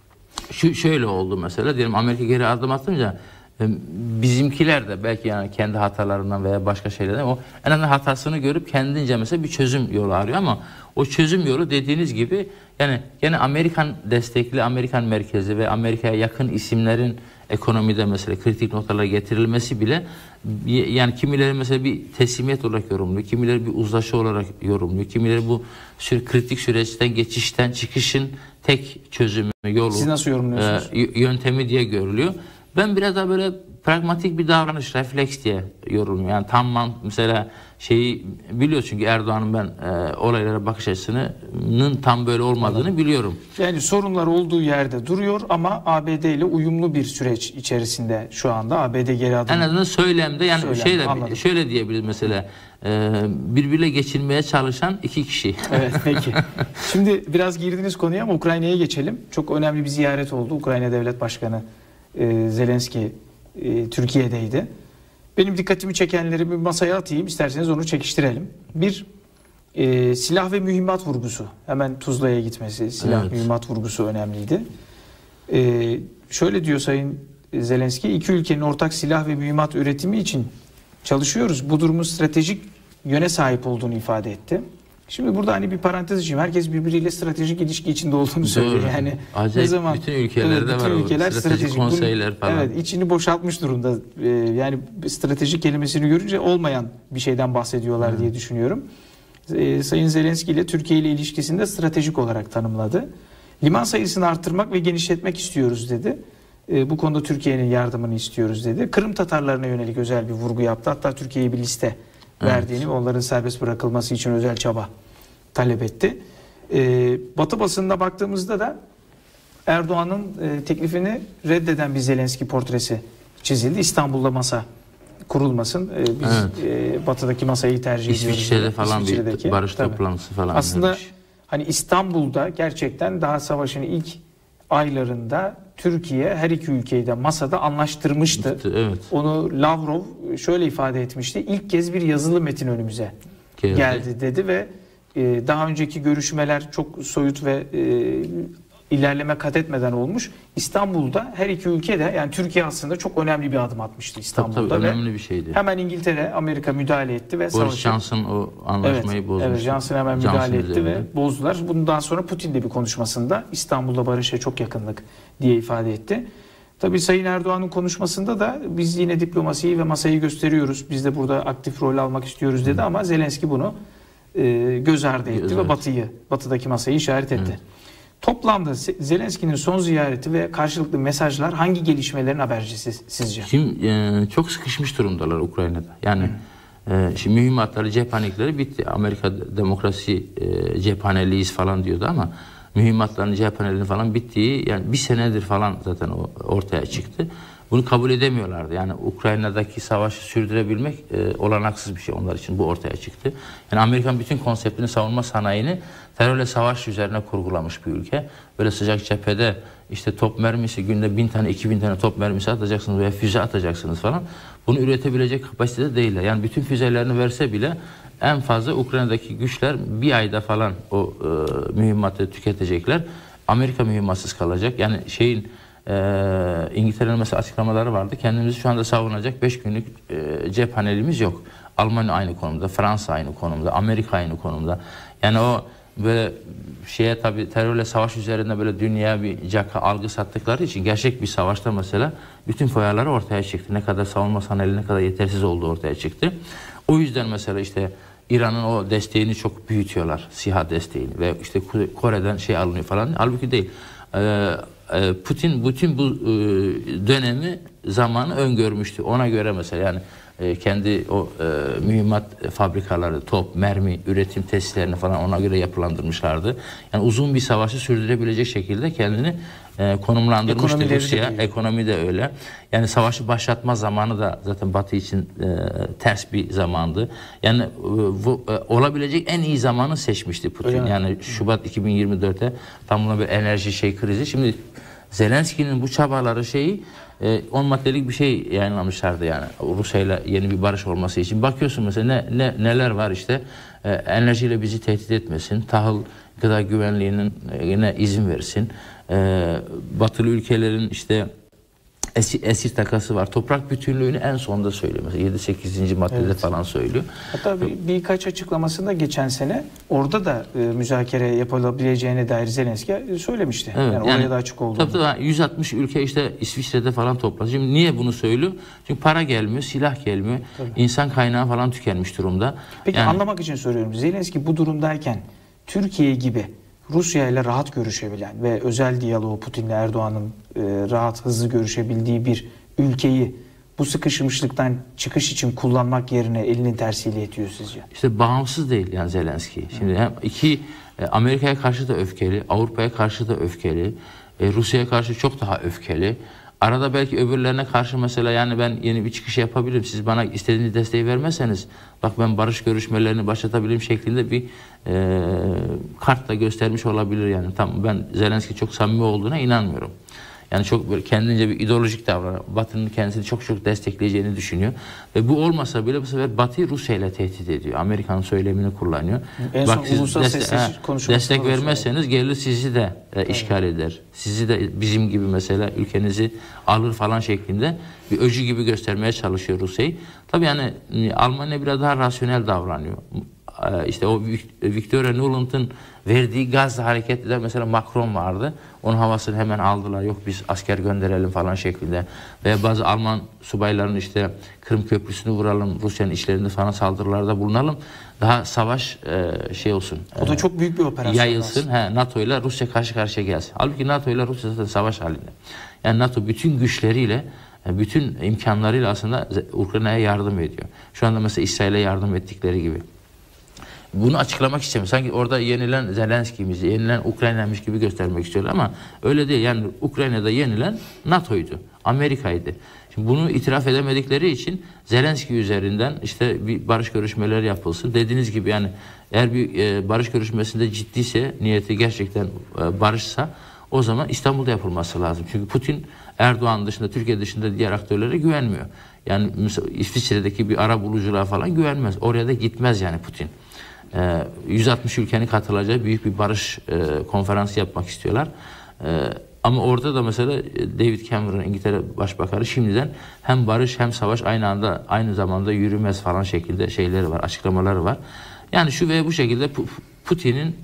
şu şöyle oldu mesela, diyelim Amerika geri adım atınca e, bizimkiler de belki yani kendi hatalarından veya başka şeylerden o en azından hatasını görüp kendince mesela bir çözüm yolu arıyor, ama o çözüm yolu dediğiniz gibi yani gene Amerikan destekli, Amerikan merkezi ve Amerika'ya yakın isimlerin ekonomide mesela kritik noktalara getirilmesi bile, yani kimileri mesela bir teslimiyet olarak yorumluyor, kimileri bir uzlaşı olarak yorumluyor, kimileri bu süre, kritik süreçten geçişten çıkışın tek çözümü, yolu, siz nasıl yorumluyorsunuz? E, yöntemi diye görülüyor. Ben biraz daha böyle pragmatik bir davranış, refleks diye yorumluyorum. Yani tam man, mesela şeyi biliyor, çünkü Erdoğan'ın ben e, olaylara bakış açısının tam böyle olmadığını Anladım. biliyorum. Yani sorunlar olduğu yerde duruyor ama A B D ile uyumlu bir süreç içerisinde şu anda. A B D geri adım. En azından söylemde yani Söylem, şeyle, anladım. şöyle diyebiliriz mesela, e, birbiriyle geçinmeye çalışan iki kişi. Evet, peki. Şimdi biraz girdiğiniz konuya ama Ukrayna'ya geçelim. Çok önemli bir ziyaret oldu. Ukrayna Devlet Başkanı e, Zelenski e, Türkiye'deydi. Benim dikkatimi çekenleri bir masaya atayım, isterseniz onu çekiştirelim. Bir, e, silah ve mühimmat vurgusu. Hemen Tuzla'ya gitmesi, silah evet. mühimmat vurgusu önemliydi. E, şöyle diyor Sayın Zelenski, iki ülkenin ortak silah ve mühimmat üretimi için çalışıyoruz. Bu durumun stratejik yöne sahip olduğunu ifade etti. Şimdi burada hani bir parantez açayım. Herkes birbiriyle stratejik ilişki içinde olduğunu söylüyor. Doğru. Yani acayip ne zaman bütün ülkelerde evet, bütün var ülkeler stratejik, stratejik konseyler falan. Evet, içini boşaltmış durumda. Ee, yani stratejik kelimesini görünce olmayan bir şeyden bahsediyorlar hmm. diye düşünüyorum. Ee, Sayın Zelenski ile Türkiye ile ilişkisini de stratejik olarak tanımladı. Liman sayısını arttırmak ve genişletmek istiyoruz dedi. Ee, bu konuda Türkiye'nin yardımını istiyoruz dedi. Kırım Tatarlarına yönelik özel bir vurgu yaptı. Hatta Türkiye'ye bir liste verdiğini evet. ve onların serbest bırakılması için özel çaba talep etti. Ee, Batı basınına baktığımızda da Erdoğan'ın e, teklifini reddeden bir Zelenski portresi çizildi. İstanbul'da masa kurulmasın. Ee, biz evet. e, Batı'daki masayı tercih ediyoruz. İsviçre'de falan bir barış Tabii. toplantısı falan. Aslında demiş. Hani İstanbul'da gerçekten daha savaşın ilk aylarında Türkiye her iki ülkeyi de masada anlaştırmıştı. Evet. Onu Lavrov şöyle ifade etmişti. İlk kez bir yazılı metin önümüze geldi, geldi dedi ve e, daha önceki görüşmeler çok soyut ve e, ilerleme kat etmeden olmuş. İstanbul'da her iki ülke de, yani Türkiye aslında çok önemli bir adım atmıştı İstanbul'da. Tabii, tabii, önemli bir şeydi. Hemen İngiltere, Amerika müdahale etti ve Boris savaşı... Johnson o anlaşmayı evet, bozmuştu. Evet, Johnson hemen Johnson müdahale etti üzerinde. ve bozdular. Bundan sonra Putin de bir konuşmasında İstanbul'da barışa çok yakınlık diye ifade etti. Tabii Sayın Erdoğan'ın konuşmasında da biz yine diplomasiyi ve masayı gösteriyoruz. Biz de burada aktif rol almak istiyoruz dedi, Hı. ama Zelenski bunu e, göz ardı etti göz ve Batı'yı, Batı'daki masayı işaret etti. Hı. Toplamda Zelenski'nin son ziyareti ve karşılıklı mesajlar hangi gelişmelerin habercisi sizce? Şimdi e, çok sıkışmış durumdalar Ukrayna'da. Yani e, şimdi mühimmatları, cephanelikleri bitti. Amerika demokrasi e, cephaneliyiz falan diyordu ama mühimmatların cephaneliğinin falan bittiği, yani bir senedir falan zaten o ortaya çıktı. Bunu kabul edemiyorlardı. Yani Ukrayna'daki savaşı sürdürebilmek e, olanaksız bir şey onlar için, bu ortaya çıktı. Yani Amerikan bütün konseptini, savunma sanayini terörle savaş üzerine kurgulamış bir ülke. Böyle sıcak cephede işte top mermisi, günde bin tane, iki bin tane top mermisi atacaksınız veya füze atacaksınız falan. Bunu üretebilecek kapasitede değiller. Yani bütün füzelerini verse bile en fazla Ukrayna'daki güçler bir ayda falan o e, mühimmatı tüketecekler. Amerika mühimmatsız kalacak. Yani şeyin e, İngiltere'nin mesela açıklamaları vardı. Kendimizi şu anda savunacak beş günlük e, cephanelimiz yok. Almanya aynı konumda, Fransa aynı konumda, Amerika aynı konumda. Yani o böyle şeye, tabii terörle savaş üzerinde böyle dünya bir caka algı sattıkları için gerçek bir savaşta mesela bütün foyaları ortaya çıktı. Ne kadar savunma sanayi, ne kadar yetersiz olduğu ortaya çıktı. O yüzden mesela işte İran'ın o desteğini çok büyütüyorlar. SİHA desteğini ve işte Kore'den şey alınıyor falan. Halbuki değil. Ee, Putin bütün bu dönemi zamanı öngörmüştü. Ona göre mesela yani kendi o mühimmat fabrikaları, top, mermi üretim tesislerini falan ona göre yapılandırmışlardı. Yani uzun bir savaşı sürdürebilecek şekilde kendini konumlandırmıştı Ekonomileri Rusya. De Ekonomi de öyle. Yani savaşı başlatma zamanı da zaten Batı için e, ters bir zamandı. Yani e, bu, e, olabilecek en iyi zamanı seçmişti Putin. Yani Şubat iki bin yirmi dörtte tam bir enerji şey krizi. Şimdi Zelenski'nin bu çabaları şeyi on maddelik bir şey yayınlamışlardı yani Rusya ile yeni bir barış olması için. Bakıyorsun mesela ne, ne neler var işte e, enerjiyle bizi tehdit etmesin, tahıl gıda güvenliğinin yine izin versin. E, batılı ülkelerin işte esir, esir takası var. Toprak bütünlüğünü en sonda söylüyor. Mesela yedi sekizinci maddede evet. falan söylüyor. Hatta bir, birkaç açıklamasında geçen sene orada da e, müzakere yapılabileceğine dair Zelenski söylemişti. Evet, yani, yani oraya da açık olduğunu. Tabii tabii yüz altmış ülke işte İsviçre'de falan topladı. Şimdi niye bunu söylüyor? Çünkü para gelmiyor, silah gelmiyor. Tabii. İnsan kaynağı falan tükenmiş durumda. Peki yani, anlamak için soruyorum. Zelenski bu durumdayken Türkiye gibi Rusya ile rahat görüşebilen ve özel diyaloğu Putin'le Erdoğan'ın e, rahat hızlı görüşebildiği bir ülkeyi bu sıkışmışlıktan çıkış için kullanmak yerine elinin tersiyle itiyor sizce? İşte bağımsız değil yani Zelenski. Şimdi hem iki e, Amerika'ya karşı da öfkeli, Avrupa'ya karşı da öfkeli, e, Rusya'ya karşı çok daha öfkeli. Arada belki öbürlerine karşı mesela yani ben yeni bir çıkış yapabilirim. Siz bana istediğiniz desteği vermezseniz bak ben barış görüşmelerini başlatabilirim şeklinde bir e, kart da göstermiş olabilir yani. Tam ben Zelenski çok samimi olduğuna inanmıyorum. Yani çok böyle kendince bir ideolojik davranıyor. Batı'nın kendisini çok çok destekleyeceğini düşünüyor. Ve bu olmasa bile bu sefer Batı Rusya ile tehdit ediyor. Amerikan söylemini kullanıyor. En bak son siz destek, ha, destek vermezseniz gelir sizi de e, işgal eder. Sizi de bizim gibi mesela ülkenizi alır falan şeklinde bir öcü gibi göstermeye çalışıyor Rusya'yı. Tabii yani Almanya biraz daha rasyonel davranıyor. İşte o Victoria Nuland'ın verdiği gazla hareket eden mesela Macron vardı. Onun havasını hemen aldılar. Yok biz asker gönderelim falan şeklinde. Veya bazı Alman subayların işte Kırım Köprüsü'nü vuralım, Rusya'nın işlerinde falan saldırılarda bulunalım. Daha savaş e, şey olsun. O da e, çok büyük bir operasyon. Yayılsın. He, NATO ile Rusya karşı karşıya gelsin. Halbuki NATO ile Rusya zaten savaş halinde. Yani NATO bütün güçleriyle bütün imkanlarıyla aslında Ukrayna'ya yardım ediyor. Şu anda mesela İsrail'e yardım ettikleri gibi. Bunu açıklamak istemiyor. Sanki orada yenilen Zelenski'miz, yenilen Ukrayna'mış gibi göstermek istiyorlar ama öyle değil. Yani Ukrayna'da yenilen NATO'ydu, Amerika'ydı. Şimdi bunu itiraf edemedikleri için Zelenski üzerinden işte bir barış görüşmeleri yapılsın. Dediğiniz gibi yani eğer bir e, barış görüşmesinde ciddiyse, niyeti gerçekten e, barışsa o zaman İstanbul'da yapılması lazım. Çünkü Putin Erdoğan dışında, Türkiye dışında diğer aktörlere güvenmiyor. Yani İsviçre'deki bir ara buluculuğa falan güvenmez. Oraya da gitmez yani Putin. yüz altmış ülkenin katılacağı büyük bir barış e, konferansı yapmak istiyorlar. E, ama orada da mesela David Cameron, İngiltere Başbakanı şimdiden hem barış hem savaş aynı anda aynı zamanda yürümez falan şekilde şeyleri var, açıklamaları var. Yani şu ve bu şekilde Putin'in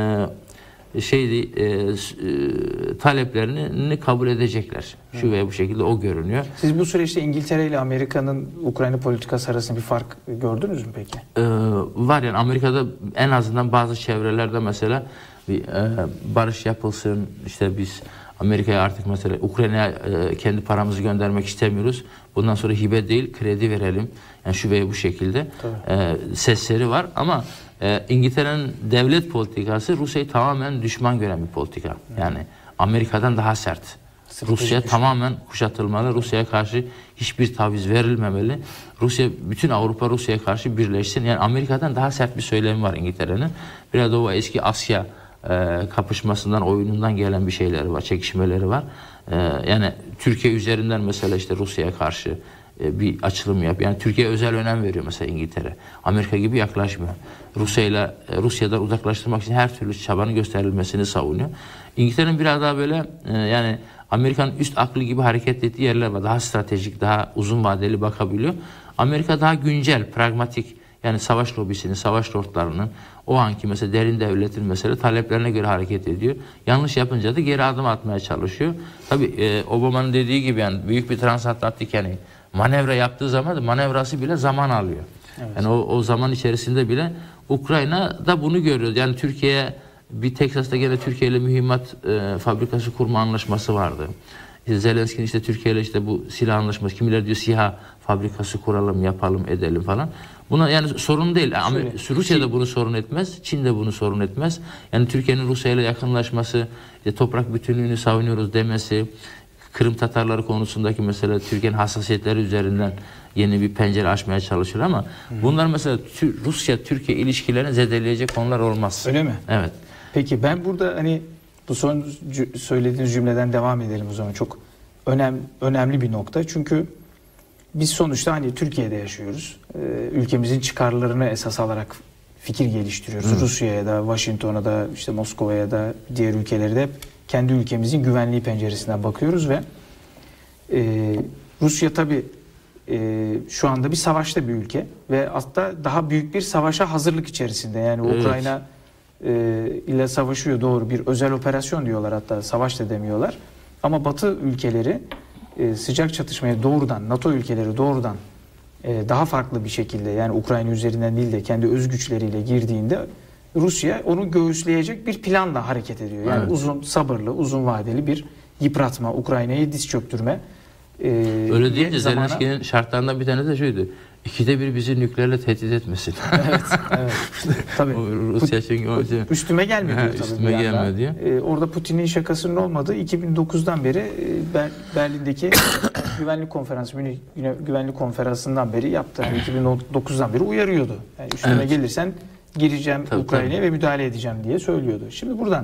e, şeydi e, e, taleplerini kabul edecekler. Şu Hı. ve bu şekilde o görünüyor. Siz bu süreçte İngiltere ile Amerika'nın Ukrayna politikası arasında bir fark gördünüz mü peki? Ee, var yani Amerika'da en azından bazı çevrelerde mesela bir e, barış yapılsın, işte biz Amerika'ya artık mesela Ukrayna'ya e, kendi paramızı göndermek istemiyoruz. Bundan sonra hibe değil kredi verelim. Yani şu ve bu şekilde e, sesleri var ama e, İngiltere'nin devlet politikası Rusya'yı tamamen düşman gören bir politika. Yani Amerika'dan daha sert. Rusya tamamen kuşatılmalı. Rusya'ya karşı hiçbir taviz verilmemeli. Rusya, bütün Avrupa Rusya'ya karşı birleşsin. Yani Amerika'dan daha sert bir söylemi var İngiltere'nin. Biraz da o eski Asya e, kapışmasından, oyunundan gelen bir şeyleri var, çekişmeleri var. E, yani Türkiye üzerinden mesela işte Rusya'ya karşı e, bir açılım yap. Yani Türkiye özel önem veriyor mesela İngiltere. Amerika gibi yaklaşmıyor. Rusya'yla e, Rusya'dan uzaklaştırmak için her türlü çabanın gösterilmesini savunuyor. İngiltere'nin biraz daha böyle e, yani Amerika'nın üst aklı gibi hareket ettiği yerler var. Daha stratejik, daha uzun vadeli bakabiliyor. Amerika daha güncel, pragmatik. Yani savaş lobisinin, savaş lordlarının o anki mesela derin devletin mesela taleplerine göre hareket ediyor. Yanlış yapınca da geri adım atmaya çalışıyor. Tabii e, Obama'nın dediği gibi yani büyük bir transatlantik yani manevra yaptığı zaman da manevrası bile zaman alıyor. Evet. Yani o, o zaman içerisinde bile Ukrayna da bunu görüyor. Yani Türkiye bir Teksas'ta gene Türkiye ile mühimmat e, fabrikası kurma anlaşması vardı. İşte Zelenski'nin işte Türkiye ile işte bu silah anlaşması, kimileri diyor SİHA fabrikası kuralım, yapalım, edelim falan. Buna yani sorun değil. Şöyle, Rusya da bunu sorun etmez, Çin de bunu sorun etmez. Yani Türkiye'nin Rusya ile yakınlaşması, işte toprak bütünlüğünü savunuyoruz demesi, Kırım Tatarları konusundaki mesela Türkiye'nin hassasiyetleri üzerinden yeni bir pencere açmaya çalışır ama hmm. bunlar mesela Rusya-Türkiye ilişkilerini zedeleyecek konular olmaz. Öyle mi? Evet. Peki ben burada hani bu son söylediğiniz cümleden devam edelim o zaman. Çok önem, önemli bir nokta. Çünkü biz sonuçta hani Türkiye'de yaşıyoruz. Ee, ülkemizin çıkarlarını esas alarak fikir geliştiriyoruz. Hmm. Rusya'ya da, Washington'a da, işte Moskova'ya da, diğer ülkelere de kendi ülkemizin güvenliği penceresinden bakıyoruz ve e, Rusya tabii e, şu anda bir savaşta bir ülke ve hatta daha büyük bir savaşa hazırlık içerisinde. Yani evet. Ukrayna e, ile savaşıyor, doğru, bir özel operasyon diyorlar, hatta savaş da demiyorlar. Ama Batı ülkeleri e, sıcak çatışmaya doğrudan, NATO ülkeleri doğrudan e, daha farklı bir şekilde, yani Ukrayna üzerinden değil de kendi öz güçleriyle girdiğinde Rusya onu göğüsleyecek bir planla hareket ediyor. Yani evet. uzun, sabırlı, uzun vadeli bir yıpratma, Ukrayna'yı diz çöktürme. E, Öyle deyince zamana... Zelenski'nin şartlarından bir tanesi de şuydu. İkide bir bizi nükleerle tehdit etmesin. Evet, evet. Tabii. Rusya çünkü üstüme gelmiyor diyor tabii. Üstüme gelmiyor diyor. Ee, orada Putin'in şakasının olmadığı iki bin dokuzdan beri e, Berlin'deki güvenlik konferansı, Münih güvenlik konferansından beri yaptı. Yani iki bin dokuzdan beri uyarıyordu. Yani üstüme evet. gelirsen gireceğim Ukrayna'ya ve müdahale edeceğim diye söylüyordu. Şimdi buradan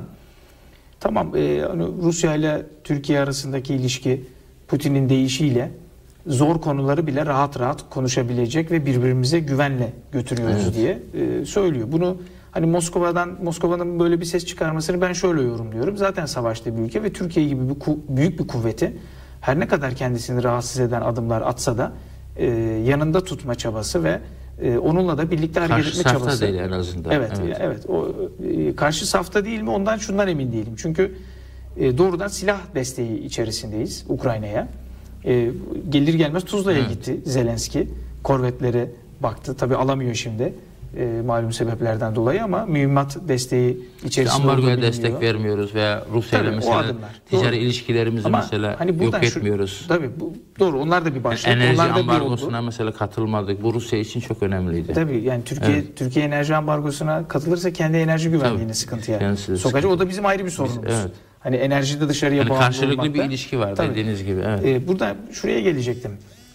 tamam e, hani Rusya ile Türkiye arasındaki ilişki Putin'in deyişiyle zor konuları bile rahat rahat konuşabilecek ve birbirimize güvenle götürüyoruz evet. diye e, söylüyor. Bunu hani Moskova'dan Moskova'nın böyle bir ses çıkarmasını ben şöyle yorumluyorum. Zaten savaşta bir ülke ve Türkiye gibi bir ku, büyük bir kuvveti her ne kadar kendisini rahatsız eden adımlar atsa da e, yanında tutma çabası ve e, onunla da birlikte hareket karşı etme çabası. Karşı safta değil en azından. Evet, evet. evet o e, karşı safta değil mi? Ondan şundan emin değilim. Çünkü e, doğrudan silah desteği içerisindeyiz Ukrayna'ya. E, gelir gelmez Tuzla'ya evet. gitti Zelenski. Korvetlere baktı. Tabii alamıyor şimdi. E, malum sebeplerden dolayı ama mühimmat desteği içerisinde işte ambargoya destek vermiyoruz veya Rusya ile mesela ticari doğru. ilişkilerimizi ama mesela hani yok etmiyoruz. Şu, tabii bu, doğru, onlar da bir başlık. Enerji onlar da ambargosuna mesela katılmadık. Bu Rusya için çok önemliydi. Tabii yani Türkiye evet. Türkiye enerji ambargosuna katılırsa kendi enerji güvenliğine tabii. sıkıntıya sokacak. O da bizim ayrı bir sorunumuz. Biz, evet. Hani enerjide dışarıya yani bağımlı karşılıklı olmakta. bir ilişki var tabii. dediğiniz gibi. Evet. Ee, burada şuraya gelecektim.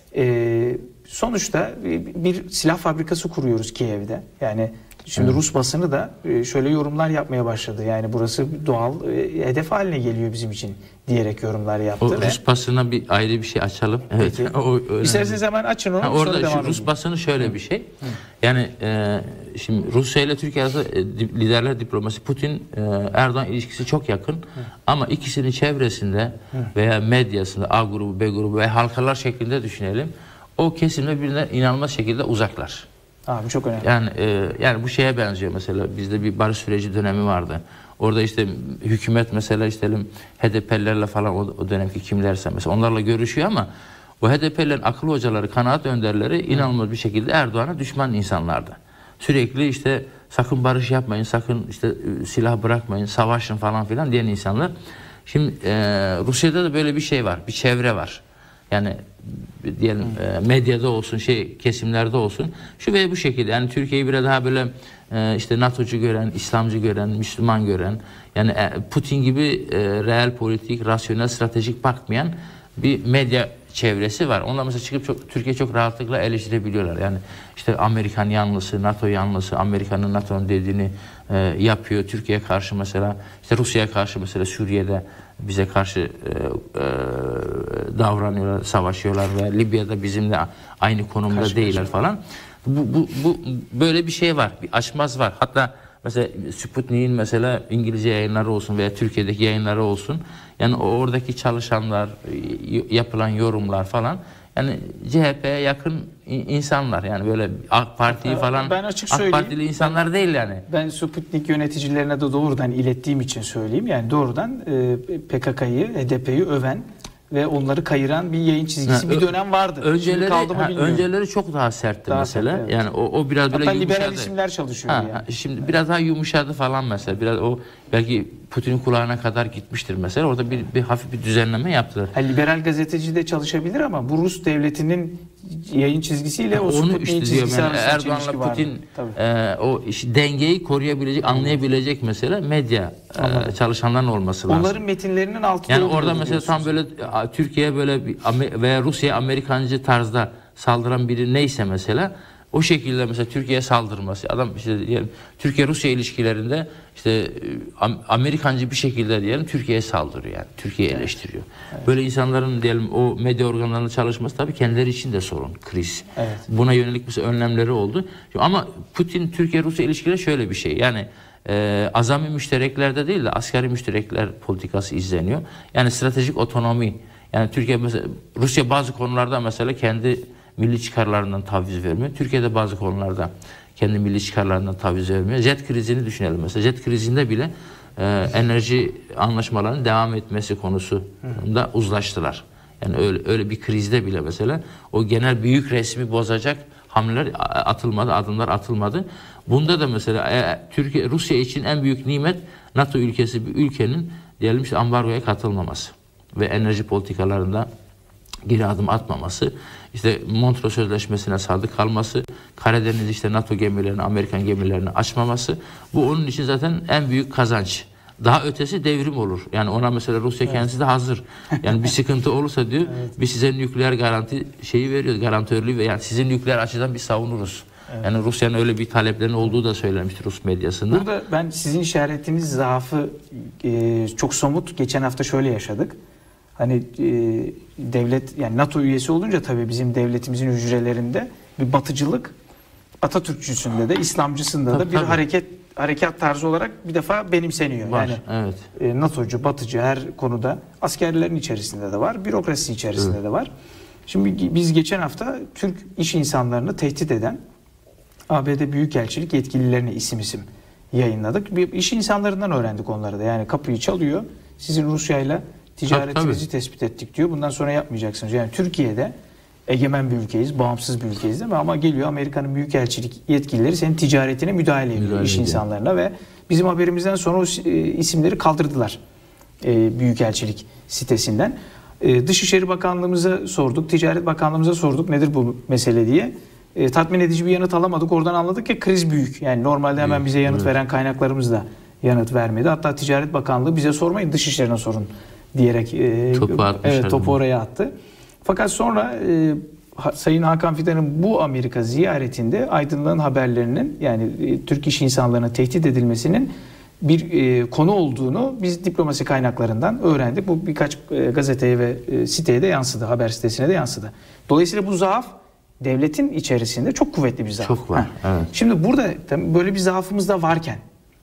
Ee, sonuçta bir silah fabrikası kuruyoruz Kiev'de. Yani şimdi evet. Rus basını da şöyle yorumlar yapmaya başladı. Yani burası doğal hedef haline geliyor bizim için diyerek yorumlar yaptı. O ve... Rus basına bir ayrı bir şey açalım. Evet. o, İsterseniz hemen açın onu. Ha, orada şu Rus basını şöyle Hı. bir şey. Hı. Yani e, şimdi Rusya ile Türkiye arasında e, liderler diplomasi, Putin e, Erdoğan ilişkisi çok yakın. Hı. Ama ikisinin çevresinde Hı. veya medyasında A grubu, B grubu ve halkalar şeklinde düşünelim. O kesimle birbirine inanılmaz şekilde uzaklar. Abi çok önemli. Yani e, yani bu şeye benziyor mesela bizde bir barış süreci dönemi vardı. Orada işte hükümet mesela işte H D P'lilerle falan o, o dönemki kimlerse mesela onlarla görüşüyor ama o H D P'lilerin akıl hocaları, kanaat önderleri inanılmaz bir şekilde Erdoğan'a düşman insanlardı. Sürekli işte sakın barış yapmayın, sakın işte silah bırakmayın, savaşın falan filan diyen insanlar. Şimdi e, Rusya'da da böyle bir şey var, bir çevre var. Yani diyelim e, medyada olsun, şey kesimlerde olsun şu ve bu şekilde yani Türkiye'yi biraz daha böyle e, işte NATO'cu gören, İslamcı gören, Müslüman gören yani e, Putin gibi e, reel politik, rasyonel, stratejik bakmayan bir medya çevresi var. Onlar mesela çıkıp çok Türkiye çok rahatlıkla eleştirebiliyorlar. Yani işte Amerikan yanlısı, NATO yanlısı, Amerika'nın NATO'nun dediğini e, yapıyor. Türkiye'ye karşı mesela işte Rusya'ya karşı mesela Suriye'de bize karşı e, e, davranıyorlar, savaşıyorlar ve Libya'da bizimle aynı konumda karşı değiller karşı. falan. Bu, bu, bu böyle bir şey var, bir açmaz var. Hatta mesela Sputnik'in mesela İngilizce yayınları olsun veya Türkiye'deki yayınları olsun. Yani oradaki çalışanlar, yapılan yorumlar falan. Yani C H P'ye yakın insanlar yani böyle AK Parti'yi falan ben açık AK Partili insanlar ben, değil yani. Ben Sputnik yöneticilerine de doğrudan ilettiğim için söyleyeyim. Yani doğrudan e, P K K'yı, H D P'yi öven ve onları kayıran bir yayın çizgisi Ha, bir dönem vardı. Önceleri, kaldı mı ha, bilmiyorum. önceleri çok daha sertti Daha mesela. sert, evet. Yani o, o biraz böyle hatta yumuşadı. liberal isimler çalışıyor Ha, yani. Şimdi evet. biraz daha yumuşadı falan mesela. Biraz o belki Putin'in kulağına kadar gitmiştir mesela. Orada bir, bir hafif bir düzenleme yaptılar. Ha, liberal gazeteci de çalışabilir ama bu Rus devletinin yayın çizgisiyle o onu Sputnik'in işte çizgisi diyorum yani arasında çelişki Erdoğan'la vardı. Putin e, o işte dengeyi koruyabilecek, anlayabilecek mesela medya e, çalışanların olması lazım. Onların metinlerinin altında yani orada mesela tam böyle Türkiye böyle bir, veya Rusya'ya Amerikancı tarzda saldıran biri neyse mesela o şekilde mesela Türkiye'ye saldırması adam işte diyelim Türkiye Rusya ilişkilerinde işte Amerikancı bir şekilde diyelim Türkiye'ye saldırıyor yani Türkiye'yi evet. eleştiriyor. Evet. Böyle insanların diyelim o medya organlarında çalışması tabii kendileri için de sorun, kriz. Evet. Buna yönelik mesela önlemleri oldu. Ama Putin Türkiye Rusya ilişkileri şöyle bir şey. Yani e, azami müştereklerde değil de asgari müşterekler politikası izleniyor. Yani stratejik otonomi. Yani Türkiye mesela Rusya bazı konularda mesela kendi milli çıkarlarından taviz vermiyor. Türkiye'de bazı konularda kendi milli çıkarlarından taviz vermiyor. Jet krizini düşünelim mesela. Jet krizinde bile e, enerji anlaşmalarının devam etmesi konusunda uzlaştılar. Yani öyle öyle bir krizde bile mesela o genel büyük resmi bozacak hamleler atılmadı, adımlar atılmadı. Bunda da mesela e, Türkiye Rusya için en büyük nimet NATO ülkesi bir ülkenin diyelim işte ambargoya katılmaması ve enerji politikalarında geri adım atmaması, işte Montreux Sözleşmesi'ne sadık kalması, Karadeniz işte NATO gemilerini, Amerikan gemilerini açmaması, bu onun için zaten en büyük kazanç. Daha ötesi devrim olur. Yani ona mesela Rusya evet. kendisi de hazır. Yani bir sıkıntı olursa diyor, evet. biz size nükleer garanti şeyi veriyoruz, garantörlüğü ve yani sizin nükleer açıdan bir savunuruz. Evet. Yani Rusya'nın öyle bir taleplerinin olduğu da söylenmiştir Rus medyasında. Burada ben sizin işaretiniz zaafı e, çok somut. Geçen hafta şöyle yaşadık. Hani e, devlet yani NATO üyesi olunca tabii bizim devletimizin hücrelerinde bir batıcılık, Atatürkçüsünde de İslamcısında tabii, da bir tabii. hareket harekat tarzı olarak bir defa benimseniyor. Var, yani evet. e, NATO'cu, Batıcı her konuda askerlerin içerisinde de var, bürokrasi içerisinde evet. de var. Şimdi biz geçen hafta Türk iş insanlarını tehdit eden A B D Büyükelçilik yetkililerine isim isim yayınladık. Bir iş insanlarından öğrendik onları da. Yani kapıyı çalıyor. Sizin Rusya'yla ticaretinizi tabii, tabii. tespit ettik diyor. Bundan sonra yapmayacaksınız. Yani Türkiye'de egemen bir ülkeyiz, bağımsız bir ülkeyiz değil mi? Ama geliyor Amerika'nın büyükelçilik yetkilileri senin ticaretine müdahale ediyor, müdahale iş ediyor. insanlarına ve bizim haberimizden sonra o isimleri kaldırdılar e, büyükelçilik sitesinden. E, Dışişleri Bakanlığımıza sorduk, Ticaret Bakanlığımıza sorduk nedir bu mesele diye. E, tatmin edici bir yanıt alamadık. Oradan anladık ki kriz büyük. Yani normalde hemen büyük, bize yanıt evet. veren kaynaklarımız da yanıt vermedi. Hatta Ticaret Bakanlığı bize sormayın, Dışişleri'ne sorun diyerek e, topu, evet, topu oraya attı. Fakat sonra e, Sayın Hakan Fidan'ın bu Amerika ziyaretinde aydınlığın haberlerinin yani e, Türk iş insanlarına tehdit edilmesinin bir e, konu olduğunu biz diplomasi kaynaklarından öğrendik. Bu birkaç e, gazeteye ve e, siteye de yansıdı, haber sitesine de yansıdı. Dolayısıyla bu zaaf devletin içerisinde çok kuvvetli bir zaaf. Çok var. Evet. Şimdi burada böyle bir zaafımız da varken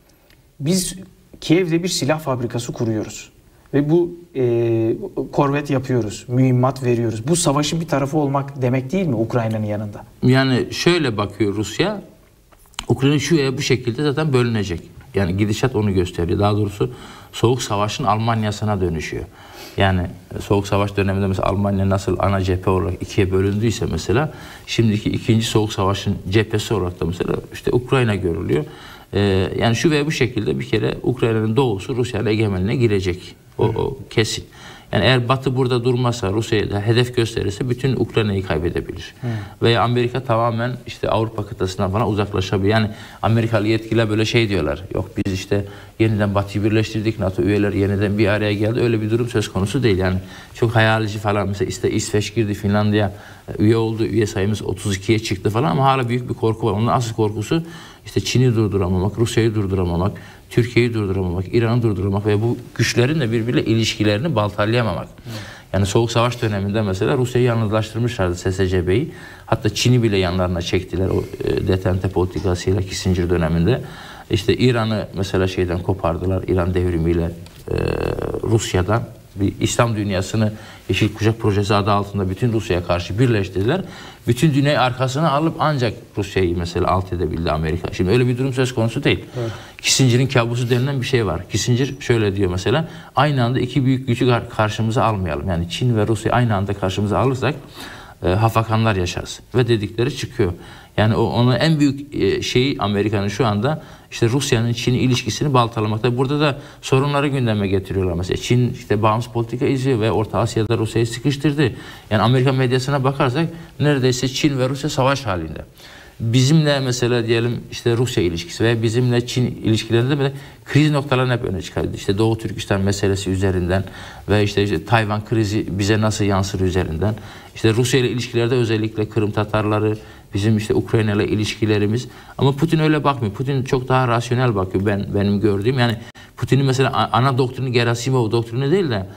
biz Kiev'de bir silah fabrikası kuruyoruz. Ve bu e, korvet yapıyoruz, mühimmat veriyoruz. Bu savaşın bir tarafı olmak demek değil mi Ukrayna'nın yanında? Yani şöyle bakıyor Rusya, Ukrayna şu veya bu şekilde zaten bölünecek. Yani gidişat onu gösteriyor. Daha doğrusu Soğuk Savaş'ın Almanya'sına dönüşüyor. Yani Soğuk Savaş döneminde mesela Almanya nasıl ana cephe olarak ikiye bölündüyse mesela şimdiki ikinci Soğuk Savaş'ın cephesi olarak da mesela işte Ukrayna görülüyor. Ee, yani şu veya bu şekilde bir kere Ukrayna'nın doğusu Rusya'nın egemenliğine girecek. O, o kesin. Yani eğer Batı burada durmazsa, Rusya'ya hedef gösterirse bütün Ukrayna'yı kaybedebilir. Hmm. Veya Amerika tamamen işte Avrupa kıtasından falan uzaklaşabilir. Yani Amerikalı yetkililer böyle şey diyorlar. Yok biz işte yeniden Batı'yı birleştirdik, NATO üyeleri yeniden bir araya geldi. Öyle bir durum söz konusu değil. Yani çok hayalci falan. Mesela işte İsveç girdi, Finlandiya üye oldu. Üye sayımız otuz ikiye çıktı falan ama hala büyük bir korku var. Onun asıl korkusu işte Çin'i durduramamak, Rusya'yı durduramamak, Türkiye'yi durduramamak, İran'ı durduramamak ve bu güçlerin de birbiriyle ilişkilerini baltalayamamak. Hmm. Yani Soğuk Savaş döneminde mesela Rusya'yı yalnızlaştırmışlardı S S C B'yi. Hatta Çin'i bile yanlarına çektiler o e, detente politikasıyla Kissinger döneminde. İşte İran'ı mesela şeyden kopardılar, İran devrimiyle e, Rusya'dan bir İslam dünyasını Yeşil Kuşak Projesi adı altında bütün Rusya'ya karşı birleştirdiler. Bütün dünyayı arkasına alıp ancak Rusya'yı mesela alt edebildi Amerika. Şimdi öyle bir durum söz konusu değil. Evet. Kissinger'in kabusu denilen bir şey var. Kissinger şöyle diyor mesela, aynı anda iki büyük gücü karşımıza almayalım. Yani Çin ve Rusya aynı anda karşımıza alırsak e, hafakanlar yaşarız. Ve dedikleri çıkıyor. Yani o, onun en büyük e, şeyi Amerika'nın şu anda işte Rusya'nın Çin ilişkisini baltalamakta. Burada da sorunları gündeme getiriyorlar. Mesela Çin işte bağımsız politika izliyor ve Orta Asya'da Rusya'yı sıkıştırdı. Yani Amerika medyasına bakarsak neredeyse Çin ve Rusya savaş halinde. Bizimle mesela diyelim işte Rusya ilişkisi ve bizimle Çin ilişkilerinde de kriz noktalarını hep öne çıkardı. İşte Doğu Türkistan meselesi üzerinden ve işte, işte Tayvan krizi bize nasıl yansır üzerinden. İşte Rusya ile ilişkilerde özellikle Kırım Tatarları, bizim işte Ukrayna ile ilişkilerimiz. Ama Putin öyle bakmıyor. Putin çok daha rasyonel bakıyor ben benim gördüğüm. Yani Putin'in mesela ana doktrini Gerasimov doktrini değil de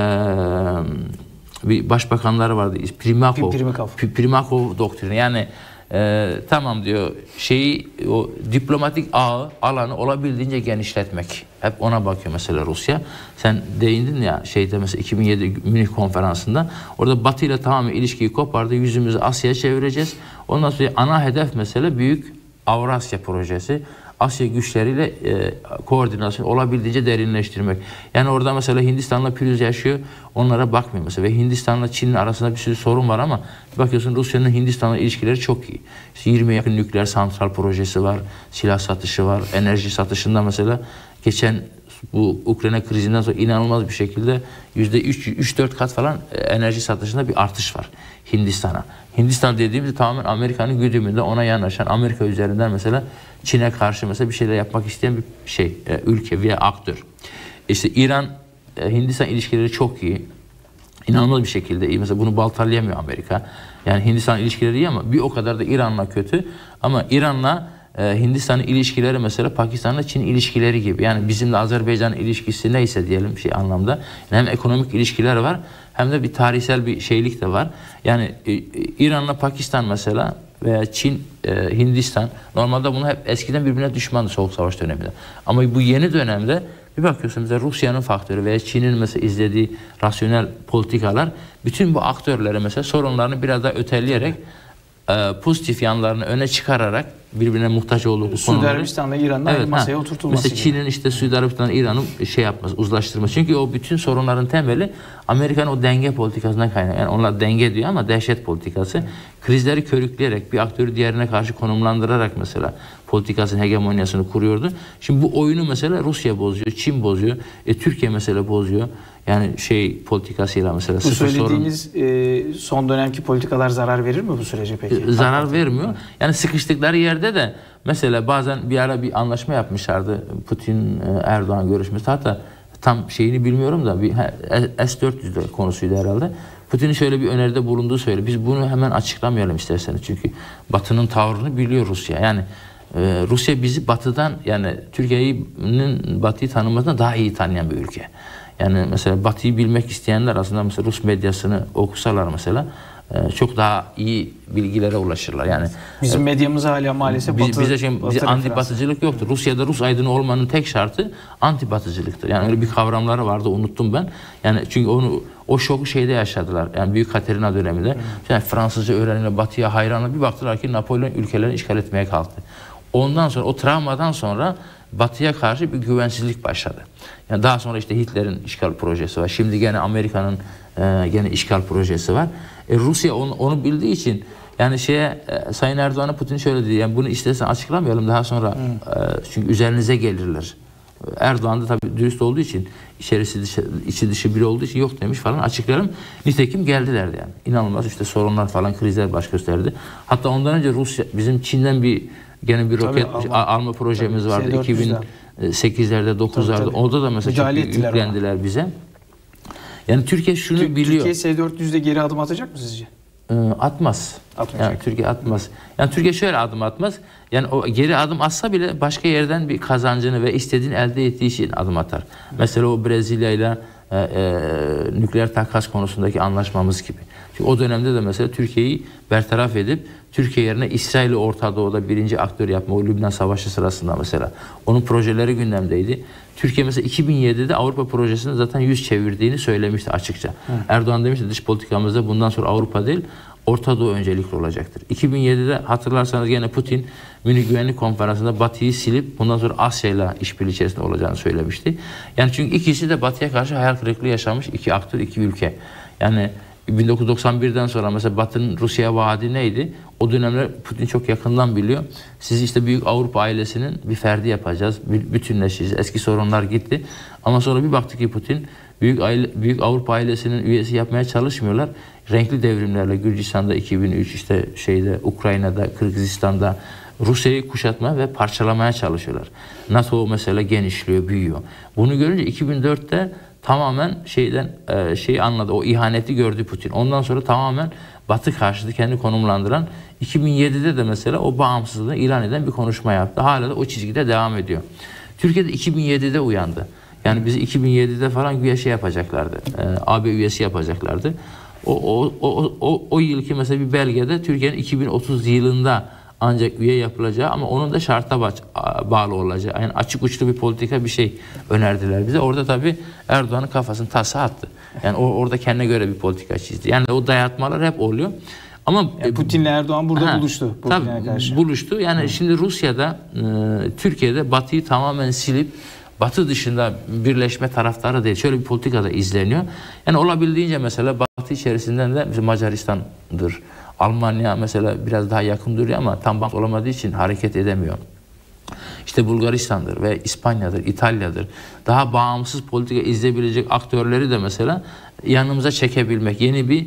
ee, bir başbakanları vardı. Primakov. Primakov. Primakov doktrini. Yani Ee, tamam diyor şeyi o diplomatik ağı alanı olabildiğince genişletmek. Hep ona bakıyor mesela Rusya. Sen değindin ya şeyde mesela iki bin yedi Münih konferansında orada Batı ile tamamen ilişkiyi kopardı. Yüzümüzü Asya'ya çevireceğiz. Ondan sonra ana hedef mesela büyük Avrasya projesi. Asya güçleriyle e, koordinasyon olabildiğince derinleştirmek. Yani orada mesela Hindistan'la pürüz yaşıyor. Onlara bakmıyor mesela. Ve Hindistan'la Çin'in arasında bir sürü sorun var ama bakıyorsun Rusya'nın Hindistan'la ilişkileri çok iyi. İşte yirmiye yakın nükleer santral projesi var. Silah satışı var. Enerji satışında mesela geçen bu Ukrayna krizinden sonra inanılmaz bir şekilde yüzde üç dört kat falan enerji satışında bir artış var Hindistan'a. Hindistan dediğimizde tamamen Amerika'nın güdümünde, ona yanaşan, Amerika üzerinden mesela Çin'e karşı mesela bir şeyler yapmak isteyen bir şey, ülke veya aktör. İşte İran Hindistan ilişkileri çok iyi. İnanılmaz bir şekilde iyi. Mesela bunu baltalayamıyor Amerika. Yani Hindistan ilişkileri iyi ama bir o kadar da İran'la kötü. Ama İran'la e, Hindistan'ın ilişkileri mesela Pakistan'la Çin ilişkileri gibi. Yani bizimle Azerbaycan ilişkisi neyse diyelim şey anlamda. Yani hem ekonomik ilişkiler var hem de bir tarihsel bir şeylik de var. Yani e, İran'la Pakistan mesela veya Çin, e, Hindistan normalde bunu hep eskiden birbirine düşmandı Soğuk Savaş döneminde. Ama bu yeni dönemde bir bakıyorsun mesela Rusya'nın faktörü veya Çin'in mesela izlediği rasyonel politikalar bütün bu aktörlere mesela sorunlarını biraz daha öteleyerek e, pozitif yanlarını öne çıkararak birbirine muhtaç olduğu konuları. Suudi Arabistan'la İran'la evet, masaya ha, oturtulması mesela Çin'in işte Suudi Arabistan'la İran'ın şey yapması, uzlaştırması. Çünkü o bütün sorunların temeli Amerika'nın o denge politikasından kaynaklı. Yani onlar denge diyor ama dehşet politikası. Krizleri körükleyerek bir aktörü diğerine karşı konumlandırarak mesela politikasının hegemonyasını kuruyordu. Şimdi bu oyunu mesela Rusya bozuyor, Çin bozuyor, e, Türkiye mesela bozuyor. Yani şey politikasıyla mesela bu söylediğiniz sorun, e, son dönemki politikalar zarar verir mi bu sürece peki? E, zarar Hakikaten. vermiyor. Yani sıkıştıkları yerde de mesela bazen bir ara bir anlaşma yapmışlardı Putin Erdoğan görüşmesi. Hatta tam şeyini bilmiyorum da bir S dört yüz konusuydu herhalde. Putin'in şöyle bir öneride bulunduğu söyle. Biz bunu hemen açıklamayalım isterseniz. Çünkü Batı'nın tavrını biliyor Rusya. Yani e, Rusya bizi Batı'dan yani Türkiye'nin Batı'yı tanımasından daha iyi tanıyan bir ülke. Yani mesela Batı'yı bilmek isteyenler aslında mesela Rus medyasını okusalar mesela çok daha iyi bilgilere ulaşırlar. Yani bizim medyamız hala maalesef biz, Batı, bize şimdi Batı bize antibatıcılık yoktur. Rusya'da Rus aydını olmanın tek şartı antibatıcılıktır. Yani öyle bir kavramları vardı, unuttum ben. Yani çünkü onu o şoku şeyde yaşadılar. Yani Büyük Katerina döneminde. Hmm. Yani Fransızca öğrenimle Batı'ya hayranla bir baktılar ki Napolyon ülkelerini işgal etmeye kalktı. Ondan sonra o travmadan sonra Batı'ya karşı bir güvensizlik başladı. Yani daha sonra işte Hitler'in işgal projesi var. Şimdi gene Amerika'nın e, gene işgal projesi var. E, Rusya onu, onu bildiği için yani şeye e, Sayın Erdoğan'a Putin şöyle dedi. Yani bunu istersen açıklamayalım daha sonra hmm. e, çünkü üzerinize gelirler. Erdoğan da tabii dürüst olduğu için içerisi dışı, içi dışı biri olduğu için yok demiş falan açıklayalım. Nitekim geldiler yani. İnanılmaz işte sorunlar falan krizler baş gösterdi. Hatta ondan önce Rusya bizim Çin'den bir gene bir roket tabii, alma, alma projemiz tabii, vardı iki bin sekizlerde dokuzlarda. Orada da mesela müdahale çok yüklendiler ona. Bize. Yani Türkiye şunu T- biliyor. Türkiye S dört yüzde geri adım atacak mı sizce? E, atmaz. Yani Türkiye atmaz. Yani Türkiye şöyle adım atmaz. Yani o geri adım atsa bile başka yerden bir kazancını ve istediğini elde ettiği için adım atar. Mesela o Brezilya ile e, e, nükleer takas konusundaki anlaşmamız gibi. Çünkü o dönemde de mesela Türkiye'yi bertaraf edip Türkiye yerine İsrail'i Orta Doğu'da birinci aktör yapma, o Lübnan Savaşı sırasında mesela onun projeleri gündemdeydi. Türkiye mesela iki bin yedide Avrupa projesine zaten yüz çevirdiğini söylemişti açıkça. Hı. Erdoğan demişti dış politikamızda bundan sonra Avrupa değil Orta Doğu öncelikli olacaktır. iki bin yedide hatırlarsanız yine Putin Münih Güvenlik Konferansı'nda Batı'yı silip bundan sonra Asya'yla işbirliği içerisinde olacağını söylemişti. Yani çünkü ikisi de Batı'ya karşı hayal kırıklığı yaşamış iki aktör, iki ülke. Yani bin dokuz yüz doksan birden sonra mesela Batı'nın Rusya'ya vaadi neydi? O dönemler Putin çok yakından biliyor. Sizi işte büyük Avrupa ailesinin bir ferdi yapacağız, bütünleşeceğiz. Eski sorunlar gitti. Ama sonra bir baktı ki Putin büyük aile, büyük Avrupa ailesinin üyesi yapmaya çalışmıyorlar. Renkli devrimlerle Gürcistan'da iki bin üç, işte şeyde Ukrayna'da, Kırgızistan'da Rusya'yı kuşatmaya ve parçalamaya çalışıyorlar. NATO mesela genişliyor, büyüyor. Bunu görünce iki bin dörtte tamamen şeyden e, şeyi anladı. O ihaneti gördü Putin. Ondan sonra tamamen Batı karşıtı kendi konumlandıran iki bin yedide de mesela o bağımsızlığını ilan eden bir konuşma yaptı. Hala da o çizgide devam ediyor. Türkiye'de iki bin yedide uyandı. Yani bizi iki bin yedide falan güya şey yapacaklardı. E, A B üyesi yapacaklardı. O o o o o yılki mesela bir belgede Türkiye'nin iki bin otuz yılında ancak üye yapılacağı ama onun da şarta bağlı olacağı. Yani açık uçlu bir politika bir şey önerdiler bize. Orada tabii Erdoğan'ın kafasını tasa attı. Yani o, orada kendine göre bir politika çizdi. Yani o dayatmalar hep oluyor. Ama yani Putin'le Erdoğan burada ha, buluştu. Tabii karşı. buluştu. Yani Hı. şimdi Rusya'da, e, Türkiye'de Batı'yı tamamen silip Batı dışında birleşme taraftarı değil. Şöyle bir politika da izleniyor. Yani olabildiğince mesela Batı içerisinden de Macaristan'dır. Almanya mesela biraz daha yakın duruyor ama tam bağımsız olamadığı için hareket edemiyor. İşte Bulgaristan'dır ve İspanya'dır, İtalya'dır. Daha bağımsız politika izleyebilecek aktörleri de mesela yanımıza çekebilmek, yeni bir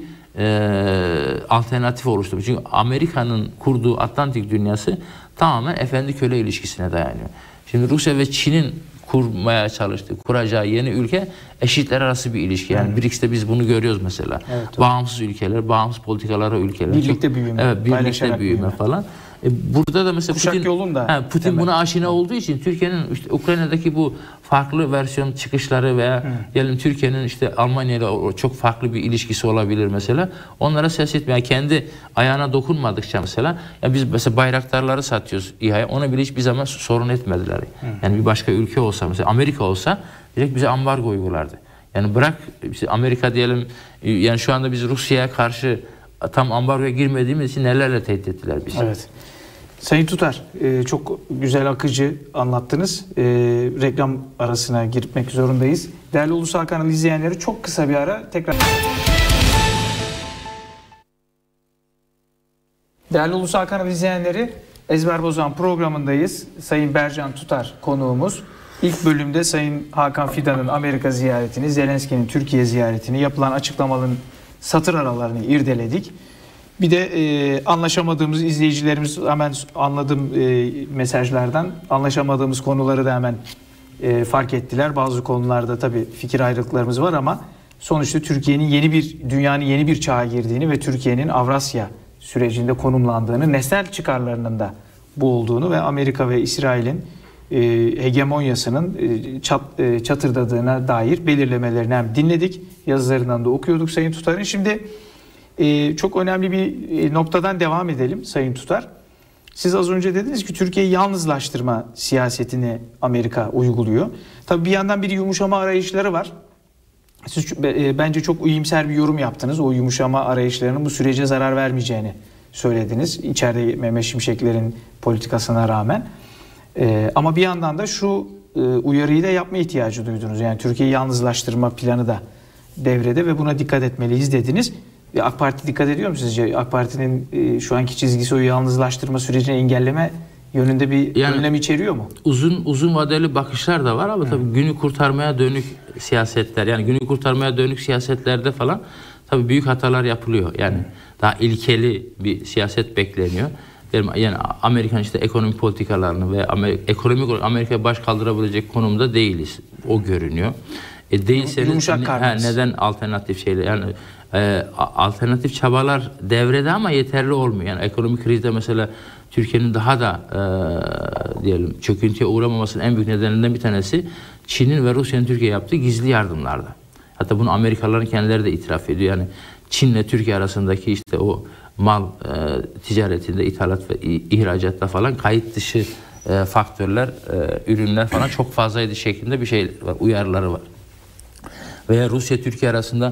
e, alternatif oluşturmak. Çünkü Amerika'nın kurduğu Atlantik dünyası tamamen efendi köle ilişkisine dayanıyor. Şimdi Rusya ve Çin'in kurmaya çalıştığı, kuracağı yeni ülke eşitler arası bir ilişki. Yani hmm. B R I C S'te biz bunu görüyoruz mesela. Evet, bağımsız ülkeler, bağımsız politikalara ülkeler. Birlikte çok, büyüme. Evet, birlikte büyüme, büyüme falan. E, burada da mesela Kuşak Putin, yolunda, he, Putin buna aşina olduğu için Türkiye'nin işte Ukrayna'daki bu farklı versiyon çıkışları veya hmm. diyelim Türkiye'nin işte Almanya ile çok farklı bir ilişkisi olabilir mesela. Onlara ses etmiyor. Yani kendi ayağına dokunmadıkça mesela ya biz mesela bayraktarları satıyoruz İHA'ya. Ona bile hiçbir zaman sorun etmediler. Hmm. Yani bir başka ülke olsa mesela Amerika olsa direkt bize ambargo uygulardı. Yani bırak işte Amerika diyelim, yani şu anda biz Rusya'ya karşı tam ambargoya girmediğimiz için nelerle tehdit ettiler bizi. Evet. Sayın Tutar, çok güzel akıcı anlattınız. Reklam arasına girmek zorundayız. Değerli Ulusal Kanal izleyenleri çok kısa bir ara tekrar... Değerli Ulusal Kanal izleyenleri, Ezber Bozan programındayız. Sayın Bercan Tutar konuğumuz. İlk bölümde Sayın Hakan Fidan'ın Amerika ziyaretini, Zelenski'nin Türkiye ziyaretini, yapılan açıklamaların satır aralarını irdeledik. Bir de e, anlaşamadığımız izleyicilerimiz hemen anladığım e, mesajlardan anlaşamadığımız konuları da hemen e, fark ettiler. Bazı konularda tabii fikir ayrılıklarımız var ama sonuçta Türkiye'nin yeni bir dünyanın yeni bir çağa girdiğini ve Türkiye'nin Avrasya sürecinde konumlandığını, nesnel çıkarlarının da bu olduğunu ve Amerika ve İsrail'in e, hegemonyasının e, çat, e, çatırdadığına dair belirlemelerini hem dinledik, yazılarından da okuyorduk Sayın Tutar'ın. Şimdi e, çok önemli bir e, noktadan devam edelim Sayın Tutar. Siz az önce dediniz ki Türkiye'yi yalnızlaştırma siyasetini Amerika uyguluyor. Tabii bir yandan bir yumuşama arayışları var. Siz e, bence çok iyimser bir yorum yaptınız. O yumuşama arayışlarının bu sürece zarar vermeyeceğini söylediniz. İçeride Mehmet Şimşeklerin politikasına rağmen. E, ama bir yandan da şu e, uyarıyı da yapma ihtiyacı duydunuz. Yani Türkiye'yi yalnızlaştırma planı da devrede ve buna dikkat etmeliyiz dediniz. E, AK Parti dikkat ediyor mu sizce? AK Parti'nin e, şu anki çizgisi o yalnızlaştırma sürecini engelleme yönünde bir yani, önlem içeriyor mu? Uzun uzun vadeli bakışlar da var ama Hı. tabii günü kurtarmaya dönük siyasetler, yani günü kurtarmaya dönük siyasetlerde falan tabii büyük hatalar yapılıyor. Yani Hı. daha ilkeli bir siyaset bekleniyor. Yani Amerikan işte ekonomik politikalarını ve Amerika, ekonomik olarak Amerika'ya baş kaldırabilecek konumda değiliz. O görünüyor. E değilseniz ne, ha, neden alternatif şeyler, yani e, alternatif çabalar devrede ama yeterli olmuyor. Yani ekonomik krizde mesela Türkiye'nin daha da e, diyelim çöküntüye uğramamasının en büyük nedenlerinden bir tanesi Çin'in ve Rusya'nın Türkiye'ye yaptığı gizli yardımlarda. Hatta bunu Amerikalıların kendileri de itiraf ediyor. Yani Çin'le Türkiye arasındaki işte o mal e, ticaretinde, ithalat ve ihracatta falan kayıt dışı e, faktörler, e, ürünler falan çok fazlaydı şeklinde bir şey var, uyarıları var. Veya Rusya-Türkiye arasında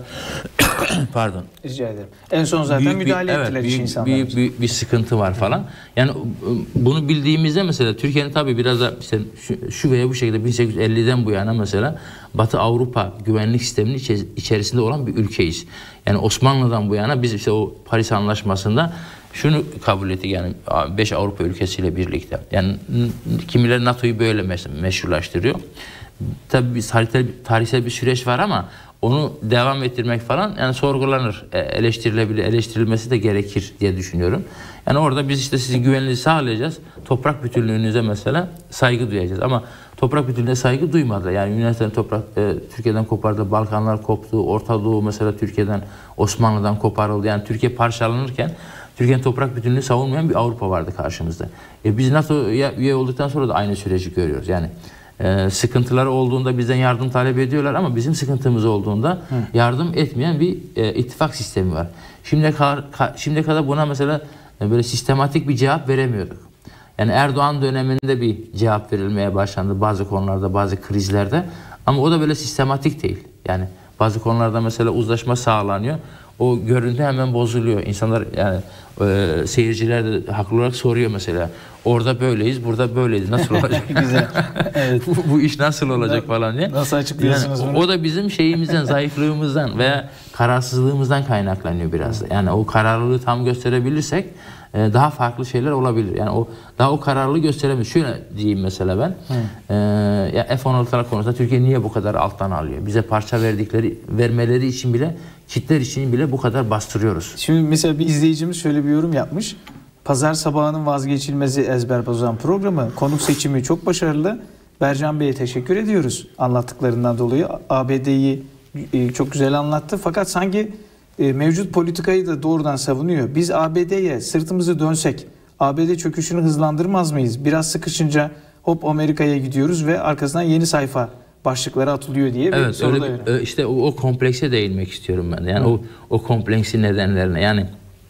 pardon. Rica ederim. En son zaten büyük müdahale bir, ettiler evet, iş büyük, insanlarımız. Büyük, büyük bir sıkıntı var falan. Yani bunu bildiğimizde mesela Türkiye'nin tabii biraz da işte şu, şu veya bu şekilde bin sekiz yüz elliden bu yana mesela Batı Avrupa güvenlik sisteminin içerisinde olan bir ülkeyiz. Yani Osmanlı'dan bu yana biz işte o Paris Anlaşması'nda şunu kabul ettik, yani beş Avrupa ülkesiyle birlikte. Yani kimileri NATO'yu böyle meşrulaştırıyor. Tabii bir tarihsel, tarihsel bir süreç var ama onu devam ettirmek falan yani sorgulanır, eleştirilebilir, eleştirilmesi de gerekir diye düşünüyorum. Yani orada biz işte sizin güvenliğinizi sağlayacağız, toprak bütünlüğünüze mesela saygı duyacağız ama toprak bütünlüğüne saygı duymadı. Yani Yunanistan toprak e, Türkiye'den kopardı, Balkanlar koptu, Orta Doğu mesela Türkiye'den, Osmanlı'dan koparıldı. Yani Türkiye parçalanırken Türkiye'nin toprak bütünlüğünü savunmayan bir Avrupa vardı karşımızda. E, biz NATO'ya üye olduktan sonra da aynı süreci görüyoruz. Yani Ee, sıkıntıları olduğunda bizden yardım talep ediyorlar ama bizim sıkıntımız olduğunda Hı. yardım etmeyen bir e, ittifak sistemi var. Şimdiye kadar, ka, şimdiye kadar buna mesela e, böyle sistematik bir cevap veremiyorduk. Yani Erdoğan döneminde bir cevap verilmeye başlandı bazı konularda, bazı krizlerde ama o da böyle sistematik değil. Yani bazı konularda mesela uzlaşma sağlanıyor. O görüntü hemen bozuluyor. İnsanlar yani e, seyirciler de haklı olarak soruyor mesela. Orada böyleyiz, burada böyleyiz. Nasıl olacak? Güzel. Evet. bu, bu iş nasıl olacak falan diye. Nasıl açıklıyorsunuz yani, bunu? O da bizim şeyimizden, zayıflığımızdan veya kararsızlığımızdan kaynaklanıyor biraz da. Yani o kararlılığı tam gösterebilirsek e, daha farklı şeyler olabilir. Yani o daha o kararlılığı gösteremiyor. Şöyle diyeyim mesela ben. E, ya F on altılar konusunda Türkiye niye bu kadar alttan alıyor? Bize parça verdikleri, vermeleri için bile, kitler için bile bu kadar bastırıyoruz. Şimdi mesela bir izleyicimiz şöyle bir yorum yapmış. Pazar sabahının vazgeçilmezi ezber bozan programı, konuk seçimi çok başarılı. Bercan Bey'e teşekkür ediyoruz anlattıklarından dolayı. A B D'yi çok güzel anlattı. Fakat sanki mevcut politikayı da doğrudan savunuyor. Biz A B D'ye sırtımızı dönsek A B D çöküşünü hızlandırmaz mıyız? Biraz sıkışınca hop Amerika'ya gidiyoruz ve arkasından yeni sayfa başlıkları atılıyor diye bir evet, soru da öyle. İşte o, o komplekse değinmek istiyorum ben. Yani Hı. o o kompleksin nedenlerine. Yani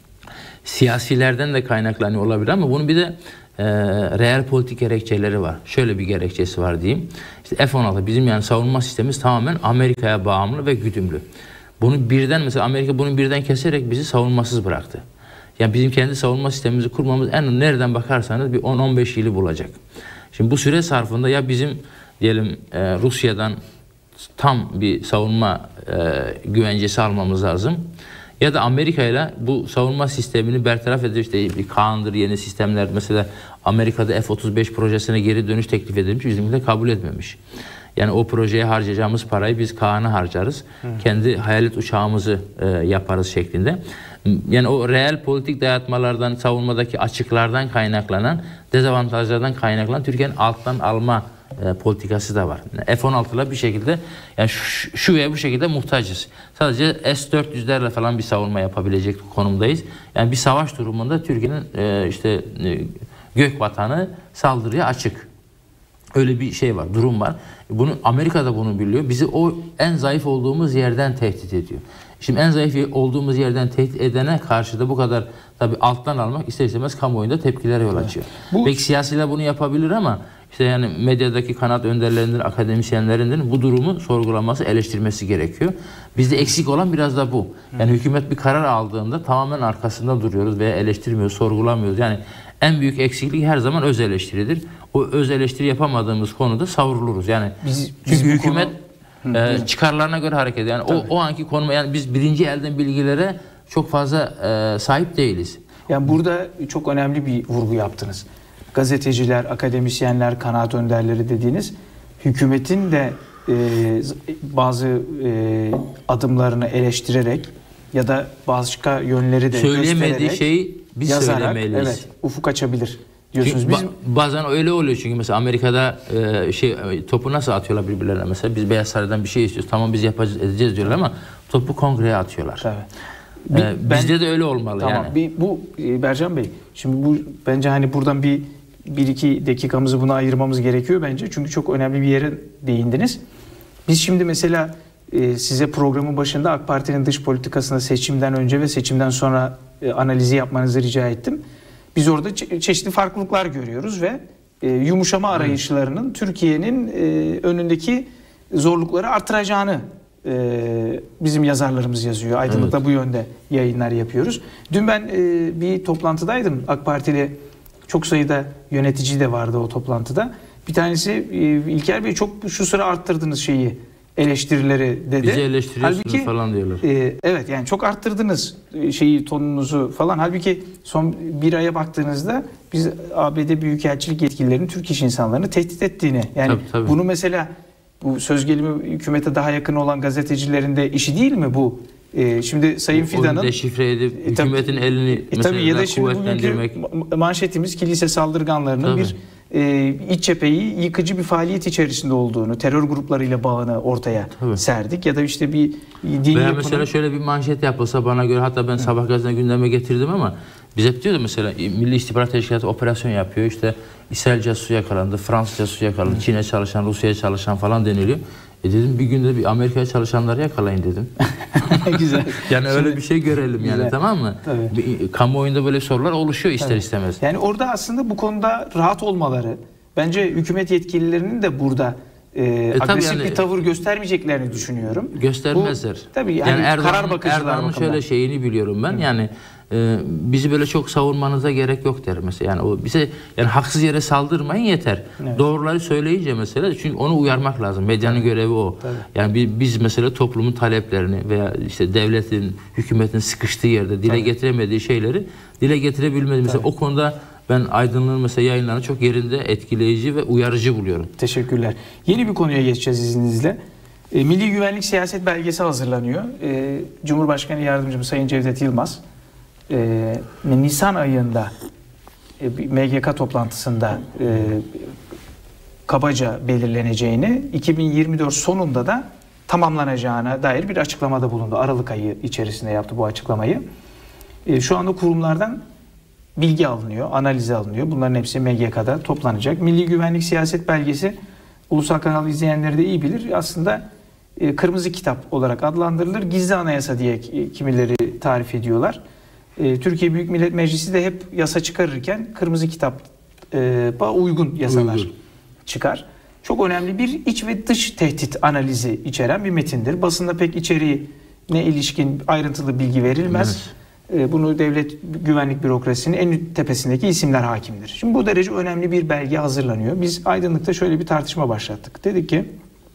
siyasilerden de kaynaklanıyor olabilir ama bunun bir de e, reel politik gerekçeleri var. Şöyle bir gerekçesi var diyeyim. İşte F on altı bizim yani savunma sistemimiz tamamen Amerika'ya bağımlı ve güdümlü. Bunu birden mesela Amerika bunu birden keserek bizi savunmasız bıraktı. Yani bizim kendi savunma sistemimizi kurmamız en nereden bakarsanız bir on on beş yılı bulacak. Şimdi bu süre sarfında ya bizim diyelim e, Rusya'dan tam bir savunma e, güvencesi almamız lazım. Ya da Amerika ile bu savunma sistemini bertaraf ediyor. İşte bir Kaan'dır, yeni sistemler. Mesela Amerika'da F otuz beş projesine geri dönüş teklif edilmiş. Bizimkiler kabul etmemiş. Yani o projeye harcayacağımız parayı biz Kaan'a harcarız. Hı. Kendi hayalet uçağımızı e, yaparız şeklinde. Yani o reel politik dayatmalardan, savunmadaki açıklardan kaynaklanan, dezavantajlardan kaynaklanan Türkiye'nin alttan alma E, politikası da var. F on altılar bir şekilde yani şu, şu veya bu şekilde muhtacız. Sadece S dört yüzlerle falan bir savunma yapabilecek konumdayız. Yani bir savaş durumunda Türkiye'nin e, işte e, gök vatanı saldırıya açık. Öyle bir şey var, durum var. Bunu Amerika da bunu biliyor. Bizi o en zayıf olduğumuz yerden tehdit ediyor. Şimdi en zayıf olduğumuz yerden tehdit edene karşı da bu kadar tabii alttan almak ister istemez kamuoyunda tepkilere yol açıyor. Bu... Belki siyasiler bunu yapabilir ama İşte yani medyadaki kanat önderlerinden, akademisyenlerinden bu durumu sorgulaması, eleştirmesi gerekiyor. Bizde eksik olan biraz da bu. Yani hükümet bir karar aldığında tamamen arkasında duruyoruz veya eleştirmiyoruz, sorgulamıyoruz. Yani en büyük eksiklik her zaman öz eleştiridir. O öz eleştiri yapamadığımız konuda savruluruz. Yani biz, çünkü biz hükümet konu... e, çıkarlarına göre hareket ediyor. Yani o, o anki konuma, yani biz birinci elden bilgilere çok fazla e, sahip değiliz. Yani burada çok önemli bir vurgu yaptınız. Gazeteciler, akademisyenler, kanaat önderleri dediğiniz hükümetin de e, bazı e, adımlarını eleştirerek ya da başka yönleri de söyleyemediği şeyi biz yazarak, söylemeliyiz. Evet, ufuk açabilir diyorsunuz. Biz... Bazen öyle oluyor çünkü mesela Amerika'da e, şey topu nasıl atıyorlar birbirlerine, mesela biz Beyaz Saray'dan bir şey istiyoruz, tamam biz yapacağız edeceğiz diyorlar ama topu kongreye atıyorlar. Tabii. Bir, ee, ben, bizde de öyle olmalı tamam, yani. Bir, bu Bercan Bey, şimdi bu bence hani buradan bir bir iki dakikamızı buna ayırmamız gerekiyor bence. Çünkü çok önemli bir yere değindiniz. Biz şimdi mesela e, size programın başında AK Parti'nin dış politikasında seçimden önce ve seçimden sonra e, analizi yapmanızı rica ettim. Biz orada çe- çeşitli farklılıklar görüyoruz ve e, yumuşama arayışlarının evet. Türkiye'nin e, önündeki zorlukları artıracağını e, bizim yazarlarımız yazıyor. Aydınlık'ta evet. bu yönde yayınlar yapıyoruz. Dün ben e, bir toplantıdaydım. AK Partili çok sayıda yönetici de vardı o toplantıda. Bir tanesi e, İlker Bey çok şu sıra arttırdınız şeyi, eleştirileri dedi. Bizi eleştiriyorsunuz halbuki, falan diyorlar. E, evet yani çok arttırdınız şeyi, tonunuzu falan. Halbuki son bir aya baktığınızda biz A B D Büyükelçilik yetkililerinin Türk iş insanlarını tehdit ettiğini, yani tabii, tabii. bunu mesela bu söz gelimi hükümete daha yakın olan gazetecilerin de işi değil mi bu? Ee, şimdi Sayın Fidan'ın... Onu deşifre edip e, hükümetin tabii, elini e, mesela ya da şimdi kuvvetlendirmek... manşetimiz kilise saldırganlarının tabii. bir e, iç cepheyi yıkıcı bir faaliyet içerisinde olduğunu, terör gruplarıyla bağını ortaya tabii. serdik. Ya da işte bir din Veya yapının... mesela şöyle bir manşet yapılsa bana göre, hatta ben Hı. Sabah gazetesine gündeme getirdim ama biz hep diyordu mesela Milli İstihbarat Teşkilatı operasyon yapıyor. İşte İsrail casusu yakalandı, Fransız casusu yakalandı, Çin'e çalışan, Rusya'ya çalışan falan deniliyor. E dedim bir günde bir Amerika'ya çalışanları yakalayın dedim. Güzel. Yani öyle Şimdi, bir şey görelim yani güzel. Tamam mı? Bir, kamuoyunda böyle sorular oluşuyor ister Tabii. istemez. Yani orada aslında bu konuda rahat olmaları, bence hükümet yetkililerinin de burada e, e, agresif yani, bir tavır göstermeyeceklerini düşünüyorum. Göstermezler. Bu, tabii yani, yani Erdoğan, karar bakıcılar Erdoğan'ın şöyle şeyini biliyorum ben. Hı. Yani e, bizi böyle çok savunmanıza gerek yok der mesela. Yani o bize yani haksız yere saldırmayın yeter. Evet. Doğruları söyleyince mesela, çünkü onu uyarmak lazım. Medyanın Tabii. görevi o. Tabii. Yani biz mesela toplumun taleplerini veya işte devletin, hükümetin sıkıştığı yerde dile Tabii. getiremediği şeyleri dile getirebilmedi. Mesela o konuda ben Aydınlık'ın mesela yayınlarını çok yerinde, etkileyici ve uyarıcı buluyorum. Teşekkürler. Yeni bir konuya geçeceğiz izninizle. E, Milli Güvenlik Siyaset Belgesi hazırlanıyor. E, Cumhurbaşkanı Yardımcımız Sayın Cevdet Yılmaz e, Nisan ayında e, M G K toplantısında e, kabaca belirleneceğini, iki bin yirmi dört sonunda da tamamlanacağına dair bir açıklamada bulundu. Aralık ayı içerisinde yaptı bu açıklamayı. E, şu anda kurumlardan bilgi alınıyor, analize alınıyor. Bunların hepsi M G K'da toplanacak. Milli Güvenlik Siyaset Belgesi, ulusal kanal izleyenleri de iyi bilir, aslında e, kırmızı kitap olarak adlandırılır. Gizli anayasa diye kimileri tarif ediyorlar. E, Türkiye Büyük Millet Meclisi de hep yasa çıkarırken kırmızı kitap'a uygun yasalar uygun. çıkar. Çok önemli bir iç ve dış tehdit analizi içeren bir metindir. Basında pek içeriğine ilişkin ayrıntılı bilgi verilmez. Evet. Bunu devlet güvenlik bürokrasisinin en tepesindeki isimler hakimdir. Şimdi bu derece önemli bir belge hazırlanıyor. Biz Aydınlık'ta şöyle bir tartışma başlattık. Dedik ki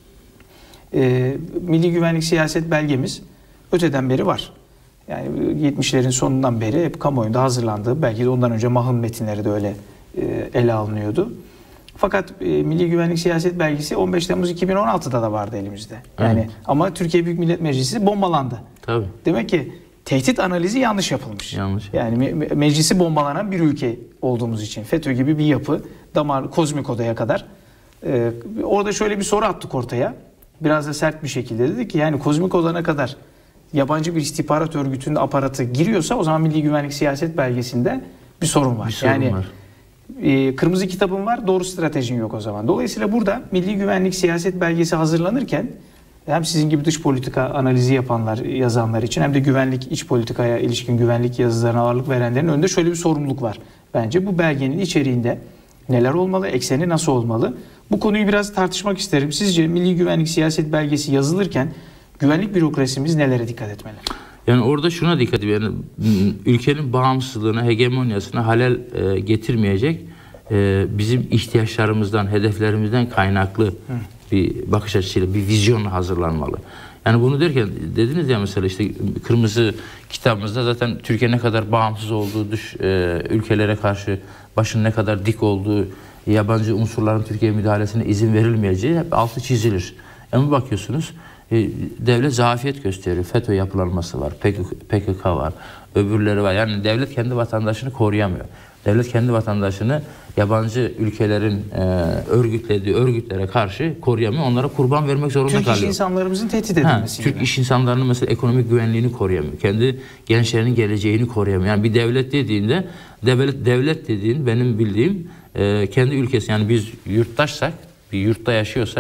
e, Milli Güvenlik Siyaset Belgemiz öteden beri var. Yani yetmişlerin sonundan beri hep kamuoyunda hazırlandığı, belki de ondan önce Mahın metinleri de öyle e, ele alınıyordu. Fakat e, Milli Güvenlik Siyaset Belgesi on beş Temmuz iki bin on altıda da vardı elimizde. Yani evet. Ama Türkiye Büyük Millet Meclisi bombalandı. Tabii. Demek ki tehdit analizi yanlış yapılmış. Yanlış. Yani me- meclisi bombalanan bir ülke olduğumuz için, FETÖ gibi bir yapı, damar kozmik odaya kadar. Ee, orada şöyle bir soru attık ortaya. Biraz da sert bir şekilde dedik ki yani kozmik odana kadar yabancı bir istihbarat örgütünün aparatı giriyorsa o zaman Milli Güvenlik Siyaset Belgesi'nde bir sorun var. Bir sorun yani var. E, kırmızı kitabın var, doğru stratejin yok o zaman. Dolayısıyla burada Milli Güvenlik Siyaset Belgesi hazırlanırken hem sizin gibi dış politika analizi yapanlar, yazanlar için hem de güvenlik, iç politikaya ilişkin güvenlik yazılarına ağırlık verenlerin önünde şöyle bir sorumluluk var. Bence bu belgenin içeriğinde neler olmalı, ekseni nasıl olmalı? Bu konuyu biraz tartışmak isterim. Sizce Milli Güvenlik Siyaset Belgesi yazılırken güvenlik bürokrasimiz nelere dikkat etmeli? Yani orada şuna dikkat edin. Yani ülkenin bağımsızlığına, hegemonyasına halel e, getirmeyecek e, bizim ihtiyaçlarımızdan, hedeflerimizden kaynaklı Hı. bir bakış açısıyla, bir vizyonla hazırlanmalı. Yani bunu derken dediniz ya mesela işte kırmızı kitabımızda zaten Türkiye ne kadar bağımsız olduğu, dış e, ülkelere karşı başın ne kadar dik olduğu, yabancı unsurların Türkiye müdahalesine izin verilmeyeceği hep altı çizilir. Ama bakıyorsunuz e, devlet zafiyet gösteriyor. FETÖ yapılanması var, P K K var, öbürleri var. Yani devlet kendi vatandaşını koruyamıyor. Devlet kendi vatandaşını yabancı ülkelerin e, örgütlediği örgütlere karşı koruyamıyor. Onlara kurban vermek zorunda kalıyor. Türk iş insanlarımızın tehdit edilmesi. Türk iş insanlarının mesela ekonomik güvenliğini koruyamıyor. Kendi gençlerinin geleceğini koruyamıyor. Yani bir devlet dediğinde, devlet devlet dediğin benim bildiğim e, kendi ülkesi, yani biz yurttaşsak, bir yurtta yaşıyorsak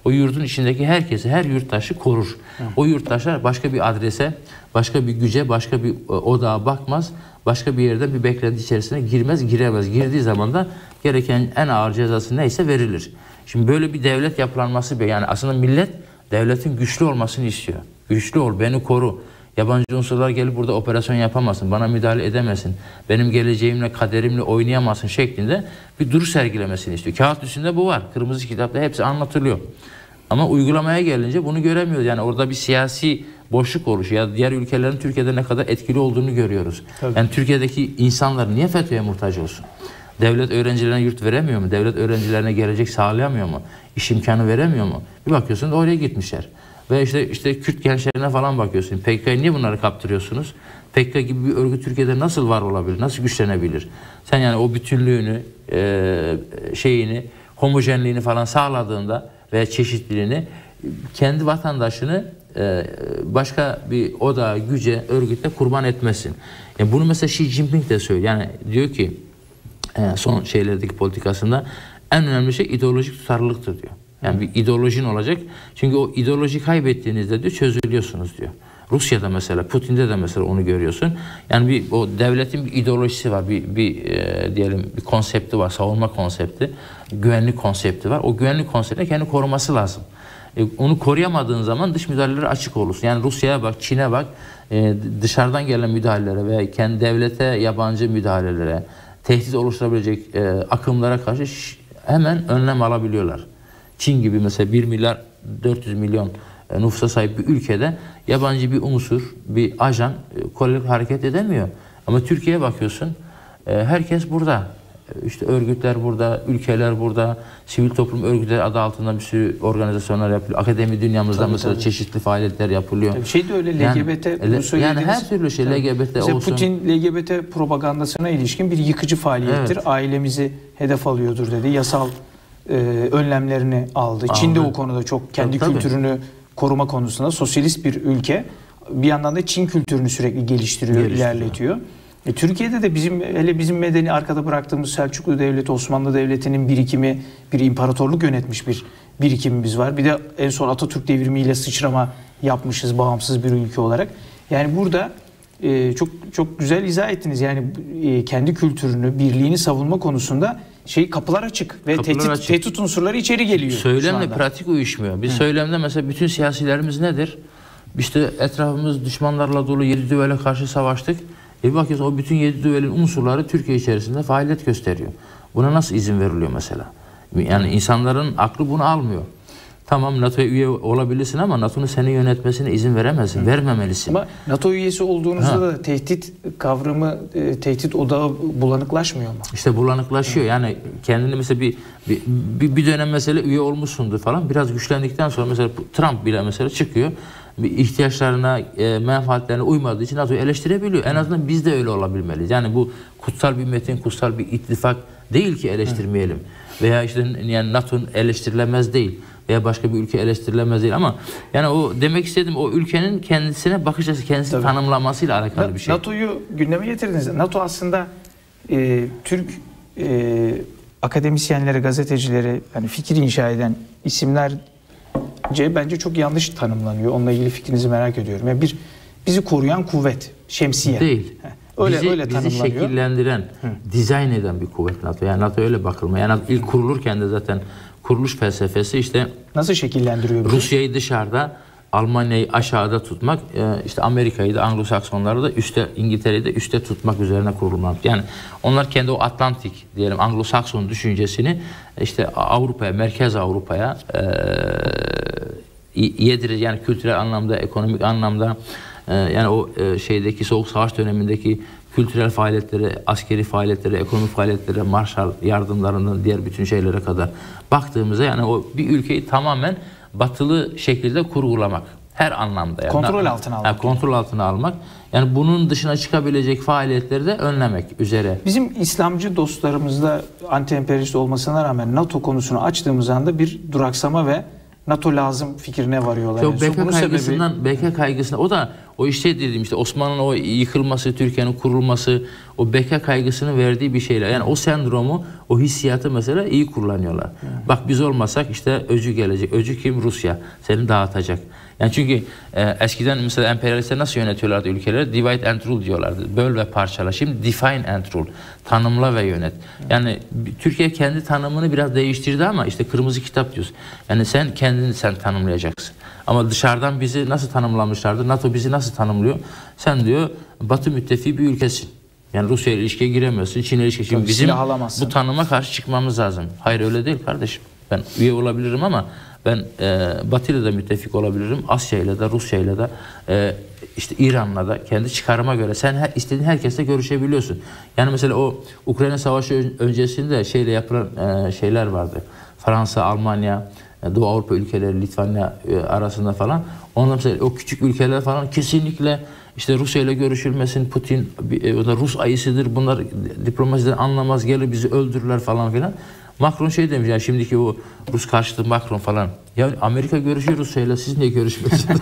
o yurdun içindeki herkesi, her yurttaşı korur. Hı. O yurttaşlar başka bir adrese, başka bir güce, başka bir odağa bakmaz. Başka bir yerde bir beklenti içerisine girmez, giremez. Girdiği zaman da gereken en ağır cezası neyse verilir. Şimdi böyle bir devlet yapılanması, yani aslında millet devletin güçlü olmasını istiyor. Güçlü ol, beni koru. Yabancı unsurlar gelip burada operasyon yapamasın, bana müdahale edemesin, benim geleceğimle, kaderimle oynayamasın şeklinde bir duruş sergilemesini istiyor. Kağıt üstünde bu var. Kırmızı kitapta hepsi anlatılıyor. Ama uygulamaya gelince bunu göremiyoruz. Yani orada bir siyasi boşluk oluşuyor. Ya diğer ülkelerin Türkiye'de ne kadar etkili olduğunu görüyoruz. Tabii. Yani Türkiye'deki insanlar niye FETÖ'ye muhtaç olsun? Devlet öğrencilerine yurt veremiyor mu? Devlet öğrencilerine gelecek sağlayamıyor mu? İş imkanı veremiyor mu? Bir bakıyorsun da oraya gitmişler. Ve işte işte Kürt gençlerine falan bakıyorsun. P K K'ya niye bunları kaptırıyorsunuz? P K K gibi bir örgüt Türkiye'de nasıl var olabilir? Nasıl güçlenebilir? Sen yani o bütünlüğünü, e, şeyini, homojenliğini falan sağladığında veya çeşitliliğini, kendi vatandaşını e, başka bir oda, güce, örgüte kurban etmesin. Yani bunu mesela Xi Jinping de söylüyor. Yani diyor ki e, son şeylerdeki politikasında en önemli şey ideolojik tutarlılıktır diyor. Yani bir ideolojin olacak. Çünkü o ideoloji kaybettiğinizde diyor çözülüyorsunuz diyor. Rusya'da mesela, Putin'de de mesela onu görüyorsun. Yani bir o devletin bir ideolojisi var, bir bir e, diyelim bir konsepti var, savunma konsepti, güvenlik konsepti var. O güvenlik konseptine kendi koruması lazım. E, onu koruyamadığın zaman dış müdahalelere açık olursun. Yani Rusya'ya bak, Çin'e bak, e, dışarıdan gelen müdahalelere veya kendi devlete yabancı müdahalelere, tehdit oluşturabilecek e, akımlara karşı hemen önlem alabiliyorlar. Çin gibi mesela bir milyar dört yüz milyon nüfusa sahip bir ülkede yabancı bir unsur, bir ajan kolektif hareket edemiyor. Ama Türkiye'ye bakıyorsun, herkes burada. İşte örgütler burada, ülkeler burada, sivil toplum örgütleri adı altında bir sürü organizasyonlar yapılıyor. Akademi dünyamızda tabii, mesela tabii. çeşitli faaliyetler yapılıyor. Tabii şey de öyle L G B T yani, yani her türlü şey tabii. L G B T mesela olsun. Putin L G B T propagandasına ilişkin bir yıkıcı faaliyettir. Evet. Ailemizi hedef alıyordur dedi. Yasal e, önlemlerini aldı. aldı. Çin de o konuda çok kendi tabii, kültürünü tabii. koruma konusunda sosyalist bir ülke. Bir yandan da Çin kültürünü sürekli geliştiriyor, geliştiriyor. ilerletiyor. E, Türkiye'de de bizim hele bizim medeni arkada bıraktığımız Selçuklu Devleti, Osmanlı Devleti'nin birikimi, bir imparatorluk yönetmiş bir birikimimiz var. Bir de en son Atatürk devrimiyle sıçrama yapmışız bağımsız bir ülke olarak. Yani burada e, çok çok güzel izah ettiniz. Yani e, kendi kültürünü, birliğini savunma konusunda şey kapılar açık ve kapılar tehdit, açık. tehdit unsurları içeri geliyor. Söylemle pratik uyuşmuyor. Bir Hı. söylemde mesela bütün siyasilerimiz nedir? İşte etrafımız düşmanlarla dolu, yedi düvele karşı savaştık. E bakıyorsun o bütün yedi düvelin unsurları Türkiye içerisinde faaliyet gösteriyor. Buna nasıl izin veriliyor mesela? Yani insanların aklı bunu almıyor. Tamam NATO'ya üye olabilirsin ama NATO'nun seni yönetmesine izin veremezsin, Hı. vermemelisin. Ama NATO üyesi olduğunuzda ha. da tehdit kavramı, e, tehdit odağı bulanıklaşmıyor mu? İşte bulanıklaşıyor. Hı. Yani kendini mesela bir, bir, bir, bir dönem mesela üye olmuşsundur falan. Biraz güçlendikten sonra mesela Trump bile mesela çıkıyor. Bir ihtiyaçlarına, e, menfaatlerine uymadığı için NATO'yu eleştirebiliyor. En azından biz de öyle olabilmeliyiz. Yani bu kutsal bir metin, kutsal bir ittifak değil ki eleştirmeyelim. Hı. Veya işte yani NATO'nun eleştirilemez değil. Veya başka bir ülke eleştirilemez değil ama yani o demek istediğim o ülkenin kendisine bakış açısı, kendisi Tabii. tanımlamasıyla alakalı bir şey. NATO'yu gündeme getirdiniz. NATO aslında e, Türk e, akademisyenleri, gazetecileri, yani fikir inşa eden isimlerce bence çok yanlış tanımlanıyor. Onunla ilgili fikrinizi merak ediyorum. Yani bir bizi koruyan kuvvet, şemsiye. Değil. Öyle bizi, öyle bizi şekillendiren, Hı. dizayn eden bir kuvvet NATO. Yani NATO öyle bakılma. Yani ilk kurulurken de zaten kuruluş felsefesi işte nasıl şekillendiriyor bizi? Rusya'yı dışarıda, Almanya'yı aşağıda tutmak, işte Amerika'yı da, Anglo-Saksonları da üstte, İngiltere'yi de üstte tutmak üzerine kurulmak. Yani onlar kendi o Atlantik diyelim Anglo-Sakson düşüncesini işte Avrupa'ya, Merkez Avrupa'ya e, yedirir. Yani kültürel anlamda, ekonomik anlamda e, yani o e, şeydeki Soğuk Savaş dönemindeki kültürel faaliyetlere, askeri faaliyetlere, ekonomik faaliyetlere, Marshall yardımlarından diğer bütün şeylere kadar baktığımızda yani o bir ülkeyi tamamen batılı şekilde kurgulamak. Her anlamda. Yani. Kontrol altına almak. Yani kontrol altına almak. Yani bunun dışına çıkabilecek faaliyetleri de önlemek üzere. Bizim İslamcı dostlarımızda anti-emperyalist olmasına rağmen NATO konusunu açtığımız anda bir duraksama ve NATO lazım fikrine varıyorlar. Yani B K kaygısından, sebebi... B K kaygısından o da o işte dediğim işte Osmanlı'nın o yıkılması, Türkiye'nin kurulması, o beka kaygısını verdiği bir şeyler. Yani o sendromu, o hissiyatı mesela iyi kullanıyorlar. Hmm. Bak biz olmasak işte öcü gelecek. Öcü kim? Rusya. Seni dağıtacak. Yani çünkü e, eskiden mesela emperyalistler nasıl yönetiyorlardı ülkeleri? Divide and rule diyorlardı. Böl ve parçala. Şimdi define and rule. Tanımla ve yönet. Yani Türkiye kendi tanımını biraz değiştirdi ama işte kırmızı kitap diyoruz. Yani sen kendini sen tanımlayacaksın. Ama dışarıdan bizi nasıl tanımlamışlardı? NATO bizi nasıl tanımlıyor? Sen diyor Batı müttefiği bir ülkesin. Yani Rusya ile ilişkiye giremiyorsun. Çin ile ilişkiye. Şimdi bizim bu tanıma karşı çıkmamız lazım. Hayır öyle değil kardeşim. Ben üye olabilirim ama ben e, Batı ile de müttefik olabilirim. Asya ile de, Rusya ile de, e, işte İran'la da kendi çıkarıma göre. Sen her, istediğin herkesle görüşebiliyorsun. Yani mesela o Ukrayna Savaşı öncesinde şeyle yapılan e, şeyler vardı. Fransa, Almanya, Doğu Avrupa ülkeleri, Litvanya e, arasında falan. Ondan mesela o küçük ülkeler falan kesinlikle işte Rusya ile görüşülmesin. Putin e, o da Rus ayısıdır. Bunlar diplomasiden anlamaz, gelir bizi öldürürler falan filan. Macron şey demiş yani şimdiki o Rus karşıtı Macron falan. Ya Amerika görüşüyor Rusya'yla, siz niye görüşmüyorsunuz?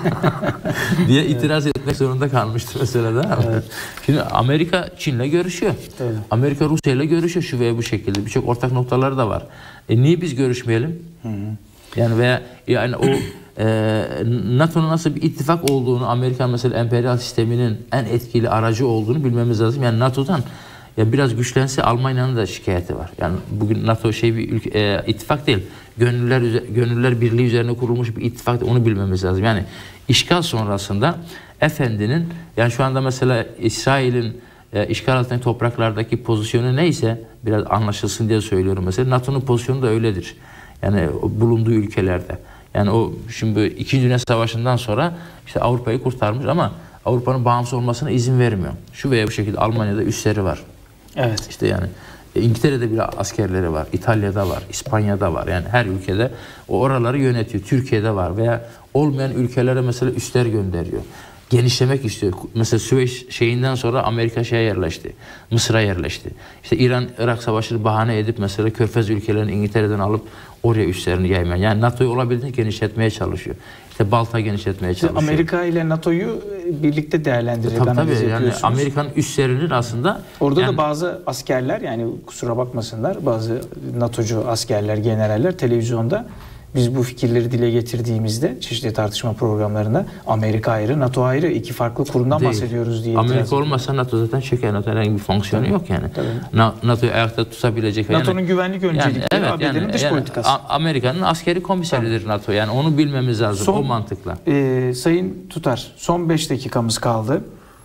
diye itiraz evet. etmek zorunda kalmıştı mesela değil mi? Evet. Şimdi Amerika Çin'le görüşüyor. Evet. Amerika Rusya'yla görüşüyor şu veya bu şekilde. Birçok ortak noktaları da var. E niye biz görüşmeyelim? Hı hı. Yani veya yani o e, NATO'nun nasıl bir ittifak olduğunu, Amerika mesela emperyal sisteminin en etkili aracı olduğunu bilmemiz lazım. Yani NATO'dan ya biraz güçlense Almanya'nın da şikayeti var. Yani bugün NATO şey bir ülke, e, ittifak değil. Gönüller gönüller birliği üzerine kurulmuş bir ittifak, onu bilmemiz lazım. Yani işgal sonrasında efendinin yani şu anda mesela İsrail'in e, işgal altındaki topraklardaki pozisyonu neyse biraz anlaşılsın diye söylüyorum mesela. NATO'nun pozisyonu da öyledir. Yani bulunduğu ülkelerde. Yani o şimdi İkinci Dünya Savaşı'ndan sonra işte Avrupa'yı kurtarmış ama Avrupa'nın bağımsız olmasına izin vermiyor. Şu veya bu şekilde Almanya'da üsleri var. Evet. İşte yani İngiltere'de bir askerleri var, İtalya'da var, İspanya'da var. Yani her ülkede o oraları yönetiyor. Türkiye'de var veya olmayan ülkelere mesela üsler gönderiyor. Genişlemek istiyor. Mesela Süveyş şeyinden sonra Amerika şeye yerleşti. Mısır'a yerleşti. İşte İran-Irak Savaşı'nı bahane edip mesela Körfez ülkelerini İngiltere'den alıp oraya üslerini yaymaya. Yani NATO'yu olabildiğince genişletmeye çalışıyor. İşte Balta genişletmeye çalışıyor. Amerika ile NATO'yu birlikte değerlendirerek tabii, analiz tabii, yapıyorsunuz. Yani Amerika'nın üslerinin aslında... Orada yani, da bazı askerler yani kusura bakmasınlar bazı NATO'cu askerler, generaller televizyonda biz bu fikirleri dile getirdiğimizde çeşitli tartışma programlarında Amerika ayrı, NATO ayrı iki farklı kurumdan değil. bahsediyoruz diye. Amerika olmasa NATO zaten çeker. NATO herhangi bir fonksiyonu tabii, yok yani. NATO'yu ayakta tutabilecek. NATO'nun yani, güvenlik öncelikleri yani, evet, A B D'nin yani, dış yani, politikası. Amerika'nın askeri komiseridir tabii. NATO. Yani onu bilmemiz lazım son, o mantıkla. E, Sayın Tutar, son beş dakikamız kaldı.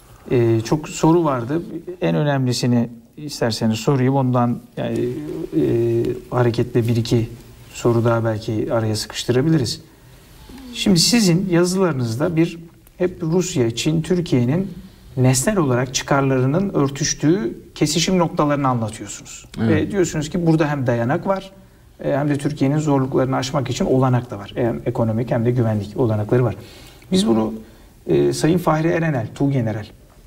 E, çok soru vardı. En önemlisini isterseniz sorayım. Ondan yani, e, hareketle bir iki soru daha belki araya sıkıştırabiliriz. Şimdi sizin yazılarınızda bir hep Rusya, Çin, Türkiye'nin nesnel olarak çıkarlarının örtüştüğü kesişim noktalarını anlatıyorsunuz. Evet. Ve diyorsunuz ki burada hem dayanak var hem de Türkiye'nin zorluklarını aşmak için olanak da var. Hem ekonomik hem de güvenlik olanakları var. Biz bunu e, Sayın Fahri Erenel, Tuğgeneral,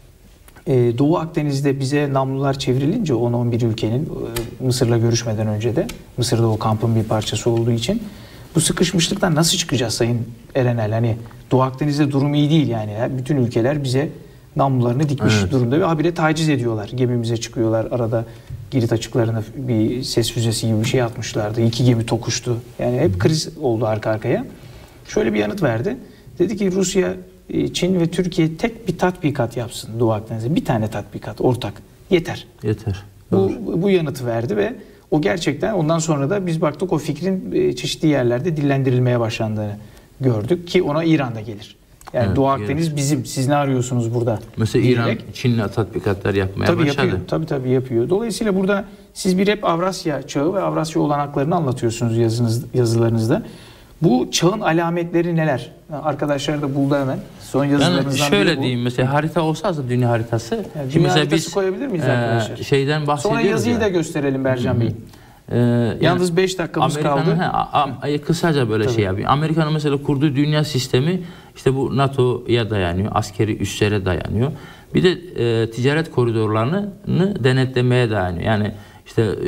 e, Doğu Akdeniz'de bize namlular çevrilince on on bir ülkenin e, Mısır'la görüşmeden önce de Mısır'da o kampın bir parçası olduğu için bu sıkışmışlıktan nasıl çıkacağız Sayın Erenel? Hani Doğu Akdeniz'de durum iyi değil yani. Bütün ülkeler bize namlularını dikmiş evet. durumda ve habire taciz ediyorlar. Gemimize çıkıyorlar. Arada Girit açıklarına bir ses füzesi gibi bir şey atmışlardı. İki gemi tokuştu. Yani hep kriz oldu arka arkaya. Şöyle bir yanıt verdi. Dedi ki Rusya, Çin ve Türkiye tek bir tatbikat yapsın Doğu Akdeniz'de. Bir tane tatbikat ortak. Yeter. Yeter. Bu, bu yanıtı verdi ve o gerçekten ondan sonra da biz baktık o fikrin çeşitli yerlerde dillendirilmeye başlandığını gördük ki ona İran'da gelir. Yani evet, Doğu Akdeniz evet. bizim. Siz ne arıyorsunuz burada? Mesela diyerek, İran Çin'le tatbikatlar yapmaya tabii başladı. Yapıyor, tabii tabii yapıyor. Dolayısıyla burada siz bir hep Avrasya çağı ve Avrasya olanaklarını anlatıyorsunuz yazınız, yazılarınızda. Bu çağın alametleri neler? Arkadaşlar da buldu hemen. Son yazılarınızdan yani şöyle diyeyim mesela harita olsa aslında dünya haritası. Yani dünya haritası biz, koyabilir miyiz e, arkadaşlar? Şeyden bahsediyoruz. Sonra yazıyı ya. da gösterelim Bercan Bey. Ee, Yalnız beş dakikamız kaldı. He, a, a, kısaca böyle tabii. şey yapayım. Amerika'nın mesela kurduğu dünya sistemi işte bu NATO'ya dayanıyor. Askeri üslere dayanıyor. Bir de e, ticaret koridorlarını denetlemeye dayanıyor. Yani işte e,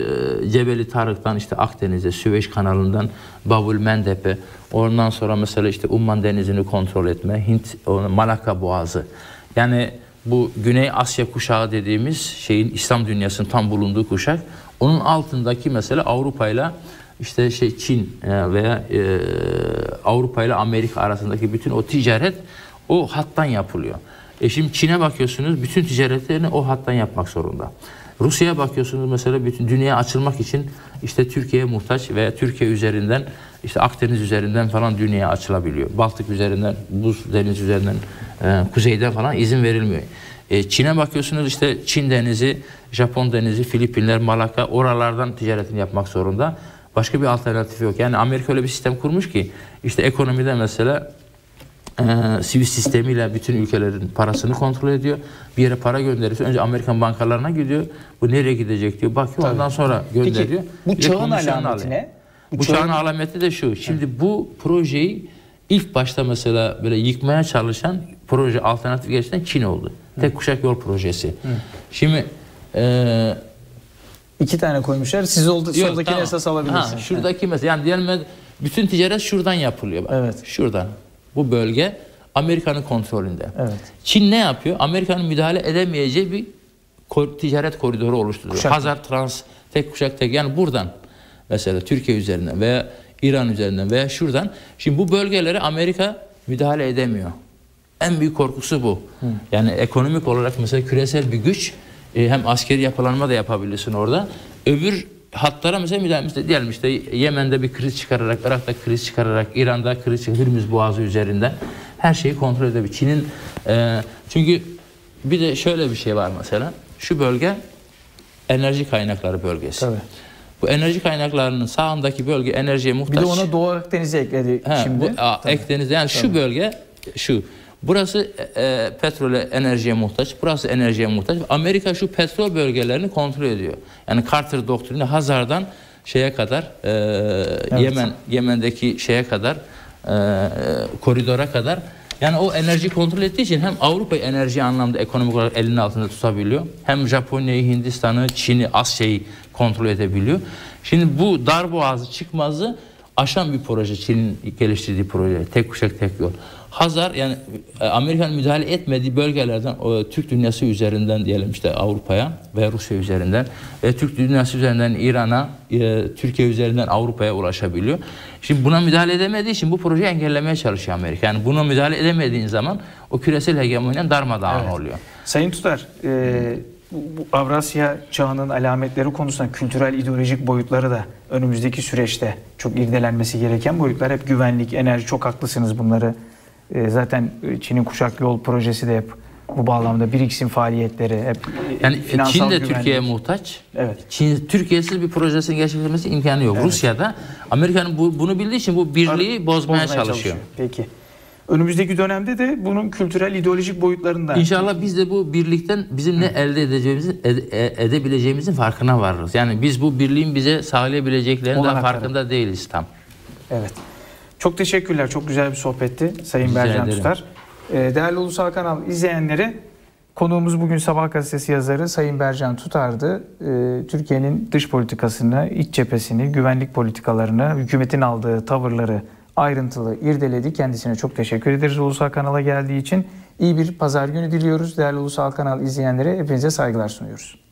Cebeli Tarık'tan işte Akdeniz'e, Süveyş kanalından Babül Mendeb'e, ondan sonra mesela işte Umman Denizi'ni kontrol etme, Hint, Malakka Boğazı. Yani bu Güney Asya kuşağı dediğimiz şeyin, İslam dünyasının tam bulunduğu kuşak. Onun altındaki mesela Avrupa ile işte şey Çin veya e, Avrupa ile Amerika arasındaki bütün o ticaret o hattan yapılıyor. E şimdi Çin'e bakıyorsunuz, bütün ticaretlerini o hattan yapmak zorunda. Rusya'ya bakıyorsunuz mesela, bütün dünyaya açılmak için işte Türkiye'ye muhtaç veya Türkiye üzerinden, işte Akdeniz üzerinden falan dünyaya açılabiliyor. Baltık üzerinden, Buz Denizi üzerinden, e, kuzeyden falan izin verilmiyor. E, Çin'e bakıyorsunuz, işte Çin Denizi, Japon Denizi, Filipinler, Malakka, oralardan ticaretini yapmak zorunda. Başka bir alternatifi yok. Yani Amerika öyle bir sistem kurmuş ki işte ekonomide mesela e, Swift sistemiyle bütün ülkelerin parasını kontrol ediyor. Bir yere para gönderiyorsa önce Amerikan bankalarına gidiyor. Bu nereye gidecek diyor. Bakıyor, ondan sonra gönderiyor. Peki bu çağın alameti ne? Bu, bu çağın alameti de şu. Şimdi evet. Bu projeyi ilk başta mesela böyle yıkmaya çalışan proje, alternatif gerçekten Çin oldu. Hı. Tek kuşak yol projesi. Hı. Şimdi e, İki tane koymuşlar. Siz oldu, yok, soldakini tamam. Esas alabilirsiniz. Ha, şuradaki mesela, yani diyelim bütün ticaret şuradan yapılıyor. Bak. Evet. Şuradan. Bu bölge Amerika'nın kontrolünde. Evet. Çin ne yapıyor? Amerika'nın müdahale edemeyeceği bir kor- ticaret koridoru oluşturuyor. Kuşak. Hazar Trans, tek kuşak tek. Yani buradan mesela Türkiye üzerinden veya İran üzerinden veya şuradan. Şimdi bu bölgelere Amerika müdahale edemiyor. En büyük korkusu bu. Hı. Yani ekonomik olarak mesela küresel bir güç. Hem askeri yapılanma da yapabilirsin orada. Öbür hatlara mesela müdahale, işte diyelim işte Yemen'de bir kriz çıkararak, Irak'ta kriz çıkararak, İran'da kriz çıkararak, Hürmüz Boğazı üzerinden her şeyi kontrol edebilir. Çin'in e, çünkü bir de şöyle bir şey var mesela. Şu bölge enerji kaynakları bölgesi. Tabii. Bu enerji kaynaklarının sağındaki bölge enerjiye muhtaç. Bir de ona Doğu Akdeniz'i ekledi ha, şimdi. Bu, a, Akdeniz'de yani tabii. Şu bölge şu. Burası e, petrole, enerjiye muhtaç. Burası enerjiye muhtaç. Amerika şu petrol bölgelerini kontrol ediyor. Yani Carter doktrini Hazar'dan şeye kadar, e, evet. Yemen, Yemen'deki şeye kadar, e, koridora kadar. Yani o enerji kontrol ettiği için hem Avrupa'yı enerji anlamda ekonomik olarak elinin altında tutabiliyor. Hem Japonya'yı, Hindistan'ı, Çin'i, Asya'yı kontrol edebiliyor. Şimdi bu darboğazı çıkmazı aşan bir proje, Çin'in geliştirdiği proje. Tek kuşak tek yol. Hazar, yani Amerika'nın müdahale etmediği bölgelerden o, Türk dünyası üzerinden diyelim işte Avrupa'ya ve Rusya üzerinden ve Türk dünyası üzerinden İran'a, e, Türkiye üzerinden Avrupa'ya ulaşabiliyor. Şimdi buna müdahale edemediği için bu projeyi engellemeye çalışıyor Amerika. Yani buna müdahale edemediğin zaman o küresel hegemoniden darmadağın evet. oluyor. Sayın Tutar, e, bu Avrasya çağının alametleri konusunda kültürel ideolojik boyutları da önümüzdeki süreçte çok irdelenmesi gereken boyutlar. Hep güvenlik, enerji, çok haklısınız bunları. Zaten Çin'in kuşak yol projesi de hep bu bağlamda, BRICS'in faaliyetleri hep yani finansal Çin de güvenlik. Türkiye'ye muhtaç. Evet. Çin Türkiye'siz bir projesinin gerçekleşmesi imkanı yok. Evet. Rusya'da Amerika'nın bu, bunu bildiği için bu birliği Ar- bozmaya, bozmaya çalışıyor. çalışıyor. Peki. Önümüzdeki dönemde de bunun kültürel ideolojik boyutlarında İnşallah biz de bu birlikten bizim ne elde edeceğimizin ede, edebileceğimizin farkına varırız. Yani biz bu birliğin bize sağlayabileceklerinin daha farkında değiliz tam. Evet. Çok teşekkürler. Çok güzel bir sohbetti Sayın Rica Bercan ederim. Tutar. Değerli Ulusal Kanal izleyenleri, konuğumuz bugün Sabah gazetesi yazarı Sayın Bercan Tutar'dı. Türkiye'nin dış politikasını, iç cephesini, güvenlik politikalarını, hükümetin aldığı tavırları ayrıntılı irdeledi. Kendisine çok teşekkür ederiz Ulusal Kanal'a geldiği için. İyi bir pazar günü diliyoruz. Değerli Ulusal Kanal izleyenlere hepinize saygılar sunuyoruz.